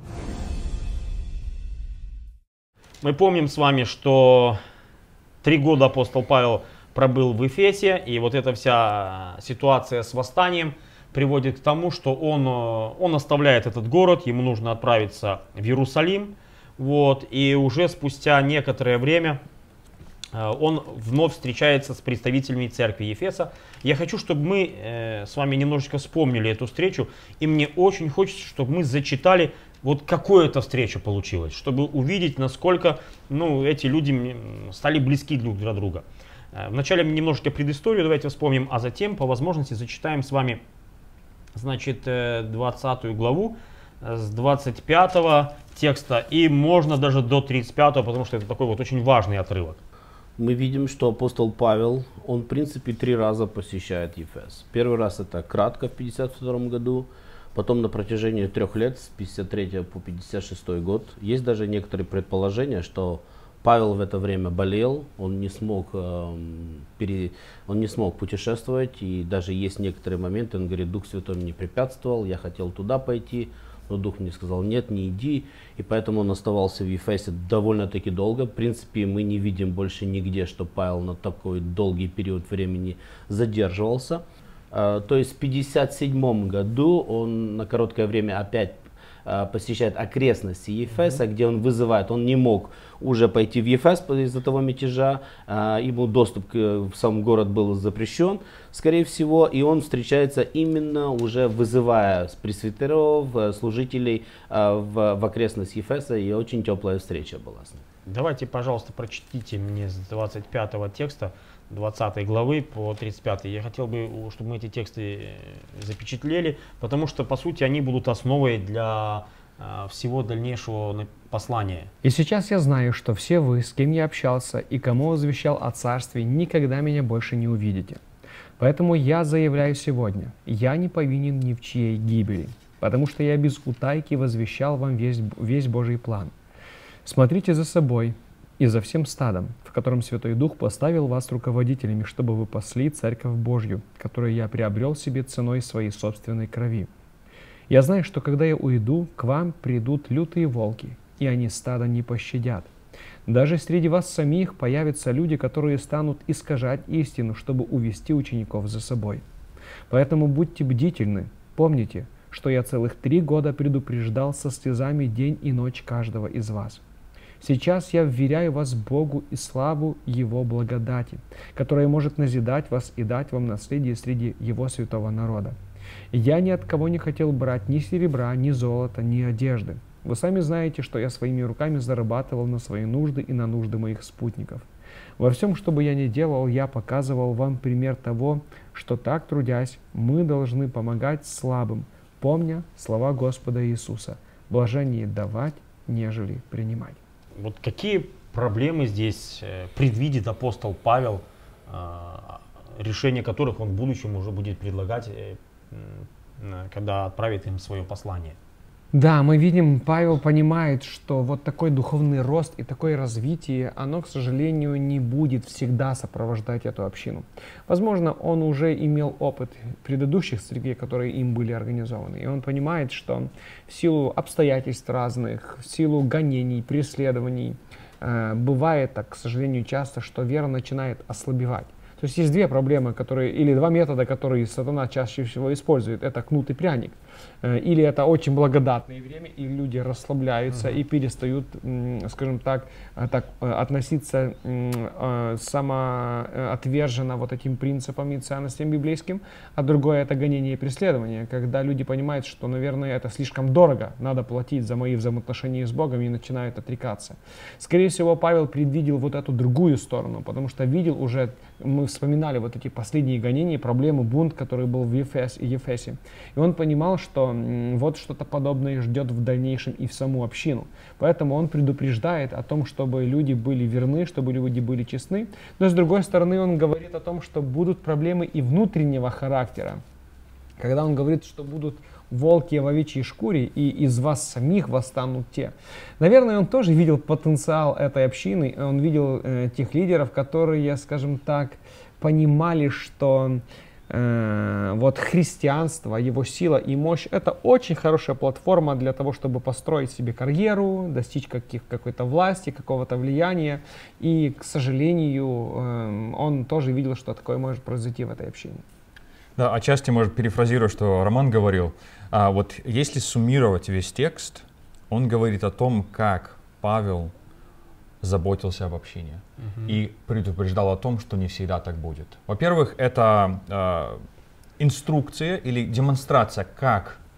Мы помним с вами, что 3 года апостол Павел пробыл в Эфесе, и вот эта вся ситуация с восстанием приводит к тому, что он оставляет этот город, ему нужно отправиться в Иерусалим, вот, и уже спустя некоторое время он вновь встречается с представителями церкви Ефеса. Я хочу, чтобы мы с вами немножечко вспомнили эту встречу, и мне очень хочется, чтобы мы зачитали вот какую-то встречу получилось, чтобы увидеть, насколько эти люди стали близки друг для друга. Вначале немножечко предысторию давайте вспомним, а затем по возможности зачитаем с вами, значит, 20 главу с 25 текста и можно даже до 35, потому что это такой вот очень важный отрывок. Мы видим, что апостол Павел, он в принципе 3 раза посещает Ефес. Первый раз это кратко в 52 году, потом на протяжении 3 лет, с 53 по 56 год. Есть даже некоторые предположения, что Павел в это время болел, он не смог путешествовать, и даже есть некоторые моменты, он говорит, Дух Святой мне препятствовал, я хотел туда пойти, но Дух мне сказал, нет, не иди, и поэтому он оставался в Ефесе довольно-таки долго. В принципе, мы не видим больше нигде, что Павел на такой долгий период времени задерживался. То есть в 57 году он на короткое время опять посещает окрестности Ефеса, где он вызывает, он не мог уже пойти в Ефес из-за того мятежа, ему доступ в сам город был запрещен, скорее всего, и он встречается именно уже вызывая пресвитеров, служителей в окрестность Ефеса, и очень теплая встреча была с ним. Давайте, пожалуйста, прочтите мне с 25 текста 20 главы по 35. Я хотел бы, чтобы мы эти тексты запечатлели, потому что, по сути, они будут основой для всего дальнейшего послания. И сейчас я знаю, что все вы, с кем я общался и кому возвещал о Царстве, никогда меня больше не увидите. Поэтому я заявляю сегодня, я не повинен ни в чьей гибели, потому что я без утайки возвещал вам весь Божий план. Смотрите за собой и за всем стадом, в котором Святой Дух поставил вас руководителями, чтобы вы пасли Церковь Божью, которую я приобрел себе ценой своей собственной крови. Я знаю, что когда я уйду, к вам придут лютые волки, и они стадо не пощадят. Даже среди вас самих появятся люди, которые станут искажать истину, чтобы увести учеников за собой. Поэтому будьте бдительны, помните, что я целых 3 года предупреждал со слезами день и ночь каждого из вас. Сейчас я вверяю вас Богу и славу Его благодати, которая может назидать вас и дать вам наследие среди Его святого народа. Я ни от кого не хотел брать ни серебра, ни золота, ни одежды. Вы сами знаете, что я своими руками зарабатывал на свои нужды и на нужды моих спутников. Во всем, что бы я ни делал, я показывал вам пример того, что так трудясь, мы должны помогать слабым, помня слова Господа Иисуса: «Блажение давать, нежели принимать». Вот какие проблемы здесь предвидит апостол Павел, решение которых он в будущем уже будет предлагать, когда отправит им свое послание? Да, мы видим, Павел понимает, что вот такой духовный рост и такое развитие, оно, к сожалению, не будет всегда сопровождать эту общину. Возможно, он уже имел опыт предыдущих церквей, которые им были организованы, и он понимает, что в силу обстоятельств разных, в силу гонений, преследований, бывает так, к сожалению, часто, что вера начинает ослабевать. То есть есть 2 проблемы, или 2 метода, которые сатана чаще всего использует. Это кнут и пряник. Или это очень благодатное время, и люди расслабляются и перестают, скажем так, относиться самоотверженно вот этим принципам и ценностям библейским. А другое — это гонение и преследование, когда люди понимают, что, наверное, это слишком дорого, надо платить за мои взаимоотношения с Богом, и начинают отрекаться. Скорее всего, Павел предвидел вот эту другую сторону, потому что видел уже, мы вспоминали вот эти последние гонения, проблемы, бунт, который был в Ефесе. И он понимал, что вот что-то подобное ждет в дальнейшем и в саму общину. Поэтому он предупреждает о том, чтобы люди были верны, чтобы люди были честны. Но с другой стороны, он говорит о том, что будут проблемы и внутреннего характера. Когда он говорит, что будут волки в овечьей шкуре, и из вас самих восстанут те. Наверное, он тоже видел потенциал этой общины, он видел тех лидеров, которые, скажем так, понимали, что вот христианство, его сила и мощь — это очень хорошая платформа для того, чтобы построить себе карьеру, достичь какой-то власти, какого-то влияния. И, к сожалению, он тоже видел, что такое может произойти в этой общине. Да, отчасти, может, перефразирую, что Роман говорил. Вот если суммировать весь текст, он говорит о том, как Павел заботился об общине и предупреждал о том, что не всегда так будет. Во-первых, это инструкция или демонстрация, как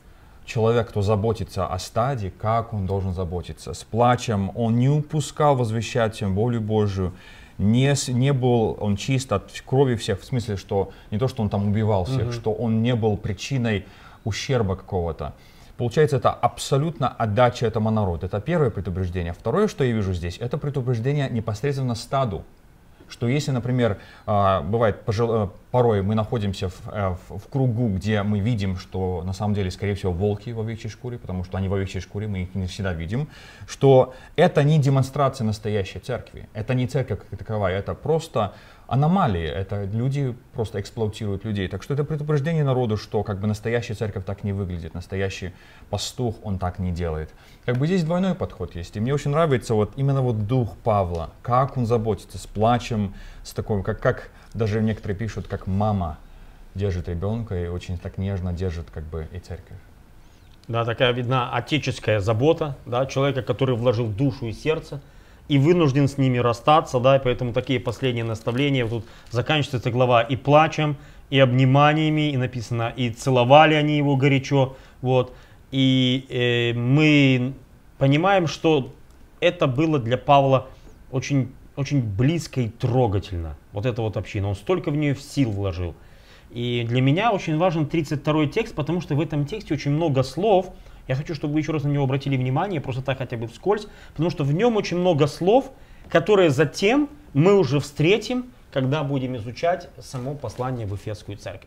человек, кто заботится о стаде, как он должен заботиться. С плачем он не упускал возвещать им волю Божию, не был он чист от крови всех, в смысле, что не то, что он там убивал всех, что он не был причиной ущерба какого-то. Получается, это абсолютно отдача этому народу. Это первое предупреждение. Второе, что я вижу здесь, это предупреждение непосредственно стаду. Что если, например, бывает, порой мы находимся в кругу, где мы видим, что на самом деле, скорее всего, волки в овечьей шкуре, потому что они в овечьей шкуре, мы их не всегда видим, что это не демонстрация настоящей церкви, это не церковь как таковая, это просто аномалии, это люди просто эксплуатируют людей. Так что это предупреждение народу, что как бы настоящая церковь так не выглядит, настоящий пастух, он так не делает. Как бы здесь двойной подход есть. И мне очень нравится вот именно вот дух Павла, как он заботится, с плачем, с такой, как даже некоторые пишут, как мама держит ребенка и очень так нежно держит как бы и церковь. Да, такая видна отеческая забота, да, человека, который вложил душу и сердце и вынужден с ними расстаться, да, и поэтому такие последние наставления. Вот тут заканчивается эта глава и плачем, и обниманиями, и написано, и целовали они его горячо, вот. И мы понимаем, что это было для Павла очень, очень близко и трогательно, вот эта вот община. Он столько в нее сил вложил. И для меня очень важен 32-й текст, потому что в этом тексте очень много слов. Я хочу, чтобы вы еще раз на него обратили внимание, просто так хотя бы вскользь, потому что в нем очень много слов, которые затем мы уже встретим, когда будем изучать само послание в Ефесскую церковь.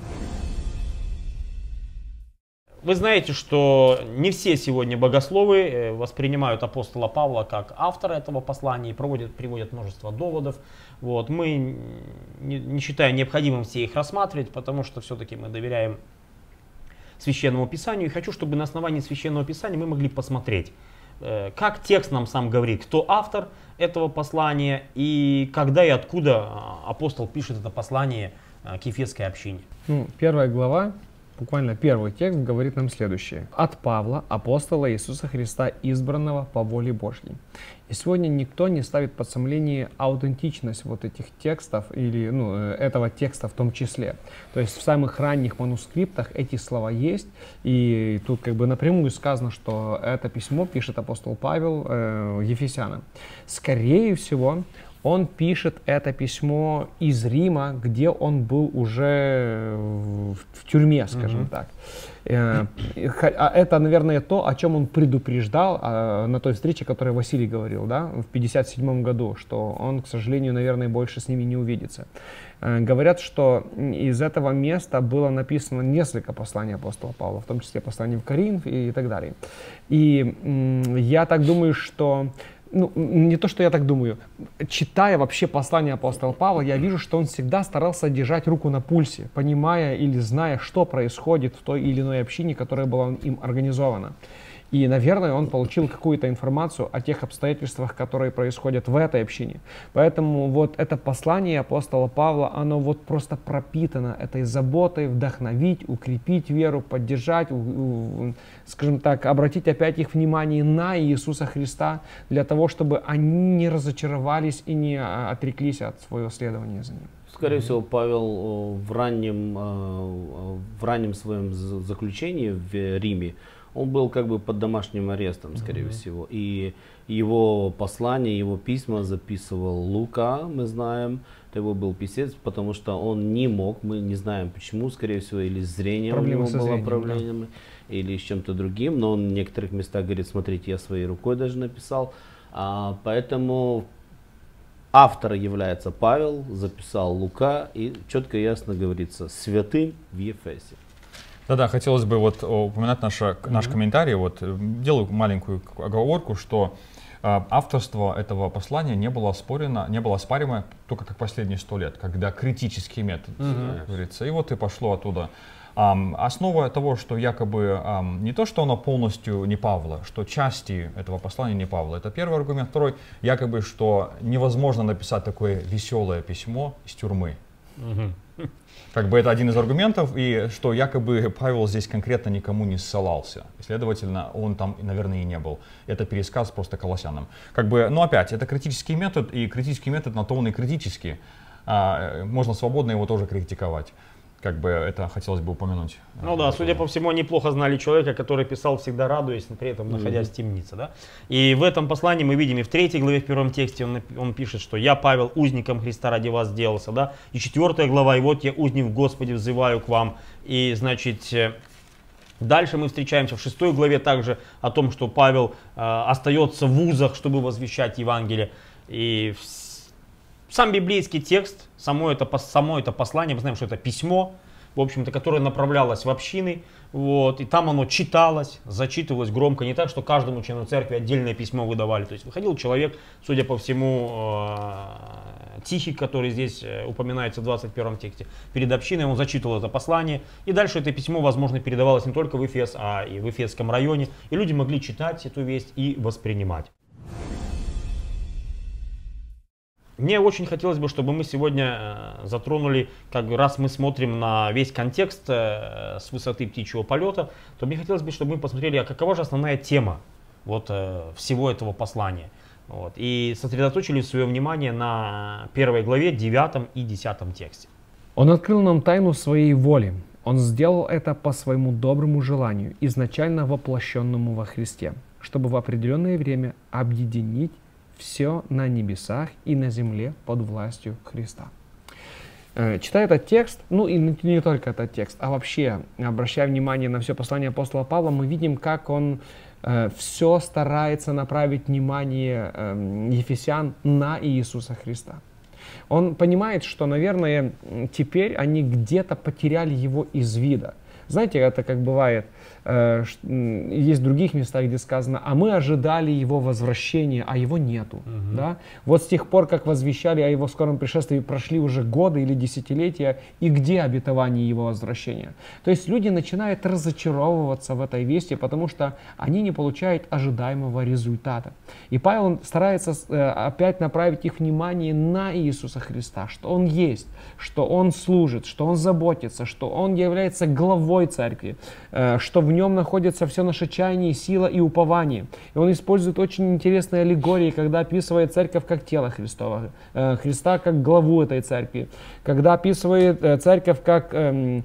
Вы знаете, что не все сегодня богословы воспринимают апостола Павла как автора этого послания и приводят множество доводов. Вот. Мы не считаем необходимым все их рассматривать, потому что все-таки мы доверяем Священному Писанию. И хочу, чтобы на основании Священного Писания мы могли посмотреть, как текст нам сам говорит, кто автор этого послания и когда и откуда апостол пишет это послание к Ефесской общине. Первая глава, буквально первый текст говорит нам следующее. «От Павла, апостола Иисуса Христа, избранного по воле Божьей». И сегодня никто не ставит под сомнение аутентичность вот этих текстов, или этого текста в том числе. То есть в самых ранних манускриптах эти слова есть, и тут как бы напрямую сказано, что это письмо пишет апостол Павел Ефесянам. Скорее всего, он пишет это письмо из Рима, где он был уже в тюрьме, скажем так. Это, наверное, то, о чем он предупреждал на той встрече, о которой Василий говорил, да, в 1957 году, что он, к сожалению, наверное, больше с ними не увидится. Говорят, что из этого места было написано несколько посланий апостола Павла, в том числе послание в Коринф и так далее. И я так думаю, что не то, что я так думаю. Читая вообще послание апостола Павла, я вижу, что он всегда старался держать руку на пульсе, понимая или зная, что происходит в той или иной общине, которая была им организована. И, наверное, он получил какую-то информацию о тех обстоятельствах, которые происходят в этой общине. Поэтому вот это послание апостола Павла, оно вот просто пропитано этой заботой вдохновить, укрепить веру, поддержать, скажем так, обратить опять их внимание на Иисуса Христа, для того, чтобы они не разочаровались и не отреклись от своего следования за Ним. Скорее всего, Павел в раннем своем заключении в Риме, он был как бы под домашним арестом, скорее всего. И его послание, его письма записывал Лука, мы знаем. Это его был писец, потому что он не мог, мы не знаем почему, скорее всего, или с зрением у него было проблемы, или с чем-то другим. Но он в некоторых местах говорит, смотрите, я своей рукой даже написал. Поэтому автор является Павел, записал Лука, и четко и ясно говорится, святым в Ефесе. Да, хотелось бы вот упоминать наш комментарий. Вот, делаю маленькую оговорку, что авторство этого послания не было оспоримо только как последние 100 лет, когда критический метод, говорится. И вот и пошло оттуда. Основа того, что якобы не то, что оно полностью не Павла, что части этого послания не Павла. Это первый аргумент. Второй, якобы, что невозможно написать такое веселое письмо из тюрьмы. Как бы это один из аргументов, и что якобы Павел здесь конкретно никому не ссылался. Следовательно, он там, наверное, и не был. Это пересказ просто колоссянам. Как бы, но опять, это критический метод, и критический метод на то он и критический. Можно свободно его тоже критиковать. как бы это хотелось бы упомянуть. Ну да, судя по всему, они плохо знали человека, который писал всегда радуясь, при этом находясь в темнице. Да? И в этом послании мы видим, и в 3 главе, в 1 тексте он пишет, что «Я, Павел, узником Христа ради вас сделался». Да? И 4 глава, «И вот я, узник в Господе, взываю к вам». И, значит, дальше мы встречаемся в 6 главе также о том, что Павел остается в вузах, чтобы возвещать Евангелие. И сам библейский текст, само это послание, мы знаем, что это письмо, в общем-то, которое направлялось в общины, вот, и там оно читалось, зачитывалось громко, не так, что каждому члену церкви отдельное письмо выдавали. То есть выходил человек, судя по всему, Тихий, который здесь упоминается в 21 тексте, перед общиной он зачитывал это послание, и дальше это письмо, возможно, передавалось не только в Эфес, а и в Эфесском районе, и люди могли читать эту весть и воспринимать. Мне очень хотелось бы, чтобы мы сегодня затронули, как раз мы смотрим на весь контекст с высоты птичьего полета, то мне хотелось бы, чтобы мы посмотрели, а какова же основная тема вот, всего этого послания. Вот, и сосредоточили свое внимание на 1 главе, 9 и 10 тексте. Он открыл нам тайну своей воли. Он сделал это по своему доброму желанию, изначально воплощенному во Христе, чтобы в определенное время объединить все на небесах и на земле под властью Христа. Читая этот текст, ну и не только этот текст, а вообще, обращая внимание на все послание апостола Павла, мы видим, как он все старается направить внимание ефесян на Иисуса Христа. Он понимает, что, наверное, теперь они где-то потеряли его из вида. Знаете, это как бывает, есть в других местах, где сказано, а мы ожидали его возвращения, а его нету. Да? Вот с тех пор, как возвещали о его скором пришествии, прошли уже годы или десятилетия, и где обетование его возвращения? То есть люди начинают разочаровываться в этой вести, потому что они не получают ожидаемого результата. И Павел старается опять направить их внимание на Иисуса Христа, что Он есть, что Он служит, что Он заботится, что Он является главой церкви, что в Нем находится все наше чаяние, сила и упование. И он использует очень интересные аллегории, когда описывает церковь как тело Христово, Христа как главу этой церкви, когда описывает церковь как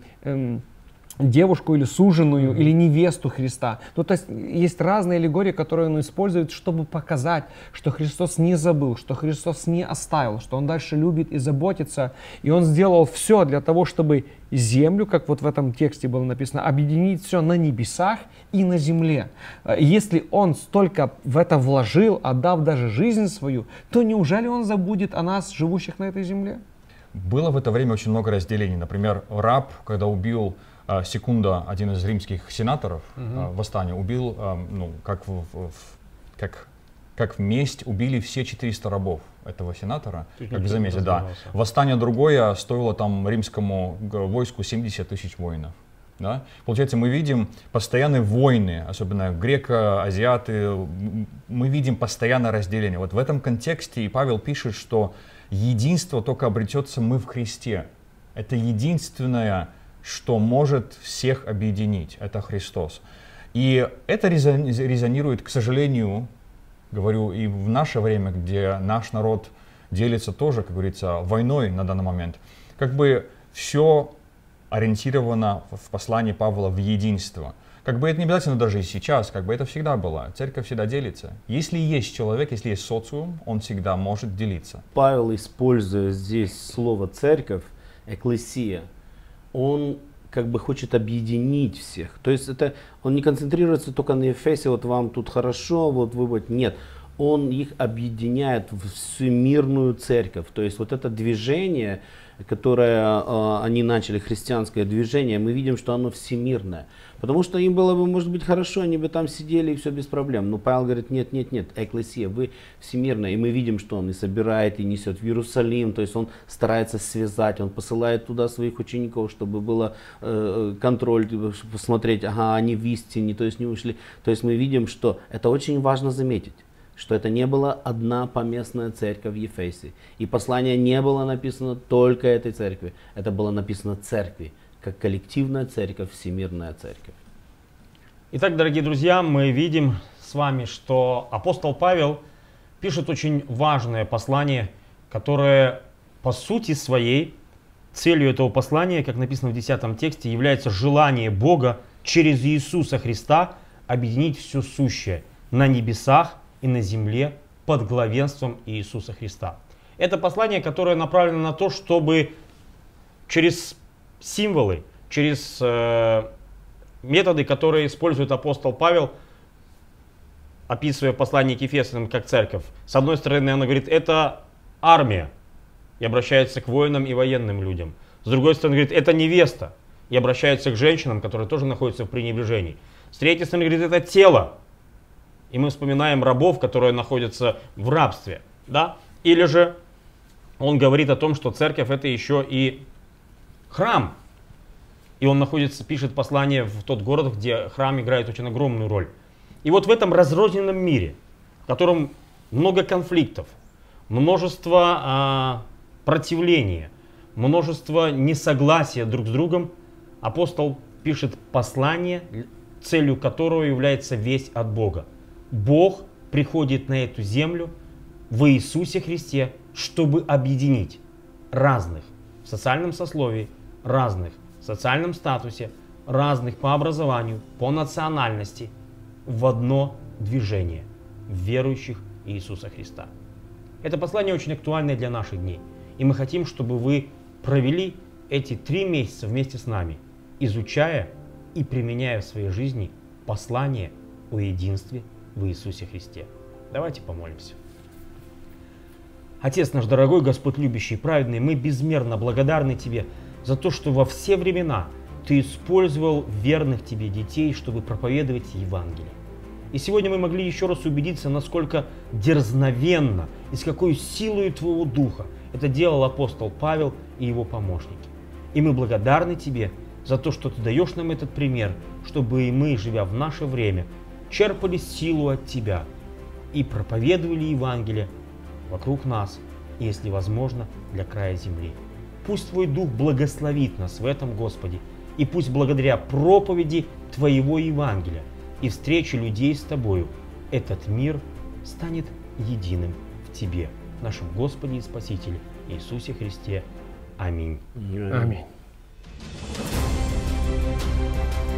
девушку или суженую, или невесту Христа. Ну, то есть есть разные аллегории, которые он использует, чтобы показать, что Христос не забыл, что Христос не оставил, что Он дальше любит и заботится. И Он сделал все для того, чтобы землю, как вот в этом тексте было написано, объединить все на небесах и на земле. Если Он столько в это вложил, отдав даже жизнь свою, то неужели Он забудет о нас, живущих на этой земле? Было в это время очень много разделений. Например, раб, когда убил Секунда, один из римских сенаторов, восстания, убил, ну, как в месть убили все 400 рабов этого сенатора, как за месяц, да. Восстание другое стоило там римскому войску 70 тысяч воинов. Да? Получается, мы видим постоянные войны, особенно греко-азиаты, мы видим постоянное разделение. Вот в этом контексте и Павел пишет, что единство только обретется мы в Христе. Это единственное, что может всех объединить, это Христос. И это резонирует, к сожалению, говорю, и в наше время, где наш народ делится тоже, как говорится, войной на данный момент. Как бы все ориентировано в послании Павла в единство. Как бы это не обязательно даже и сейчас, как бы это всегда было. Церковь всегда делится. Если есть человек, если есть социум, он всегда может делиться. Павел, используя здесь слово «церковь», «экклесия», он как бы хочет объединить всех. То есть это, он не концентрируется только на Ефесе, вот вам тут хорошо, вот вы вот. Нет, он их объединяет в всемирную церковь. То есть вот это движение, которое они начали, христианское движение, мы видим, что оно всемирное. Потому что им было бы, может быть, хорошо, они бы там сидели и все без проблем. Но Павел говорит, нет, экклесия, вы всемирная. И мы видим, что он и собирает, и несет в Иерусалим. То есть он старается связать, он посылает туда своих учеников, чтобы был контроль, посмотреть, ага, они в истине, то есть не ушли. То есть мы видим, что это очень важно заметить, что это не была одна поместная церковь в Ефесе. И послание не было написано только этой церкви. Это было написано церкви, как коллективная церковь, всемирная церковь. Итак, дорогие друзья, мы видим с вами, что апостол Павел пишет очень важное послание, которое по сути своей целью этого послания, как написано в 10 тексте, является желание Бога через Иисуса Христа объединить все сущее на небесах и на земле под главенством Иисуса Христа. Это послание, которое направлено на то, чтобы через символы, через методы, которые использует апостол Павел, описывая послание к Ефесянам как церковь. С одной стороны, он говорит, это армия, и обращается к воинам и военным людям. С другой стороны, говорит, это невеста, и обращается к женщинам, которые тоже находятся в пренебрежении. С третьей стороны, говорит, это тело, и мы вспоминаем рабов, которые находятся в рабстве. Да? Или же он говорит о том, что церковь это еще и храм. И он пишет послание в тот город, где храм играет очень огромную роль. И вот в этом разрозненном мире, в котором много конфликтов, множество противления, множество несогласия друг с другом, апостол пишет послание, целью которого является весть от Бога. Бог приходит на эту землю в Иисусе Христе, чтобы объединить разных в социальном сословии, разных в социальном статусе, разных по образованию, по национальности, в одно движение, верующих Иисуса Христа. Это послание очень актуальное для наших дней. И мы хотим, чтобы вы провели эти 3 месяца вместе с нами, изучая и применяя в своей жизни послание о единстве в Иисусе Христе. Давайте помолимся. Отец наш дорогой, Господь любящий и праведный, мы безмерно благодарны Тебе за то, что во все времена Ты использовал верных Тебе детей, чтобы проповедовать Евангелие. И сегодня мы могли еще раз убедиться, насколько дерзновенно и с какой силой Твоего Духа это делал апостол Павел и его помощники. И мы благодарны Тебе за то, что Ты даешь нам этот пример, чтобы и мы, живя в наше время, черпали силу от Тебя и проповедовали Евангелие вокруг нас, и, если возможно, для края земли. Пусть Твой Дух благословит нас в этом, Господи, и пусть благодаря проповеди Твоего Евангелия и встрече людей с Тобою этот мир станет единым в Тебе, нашем Господе и Спасителе Иисусе Христе. Аминь. Аминь.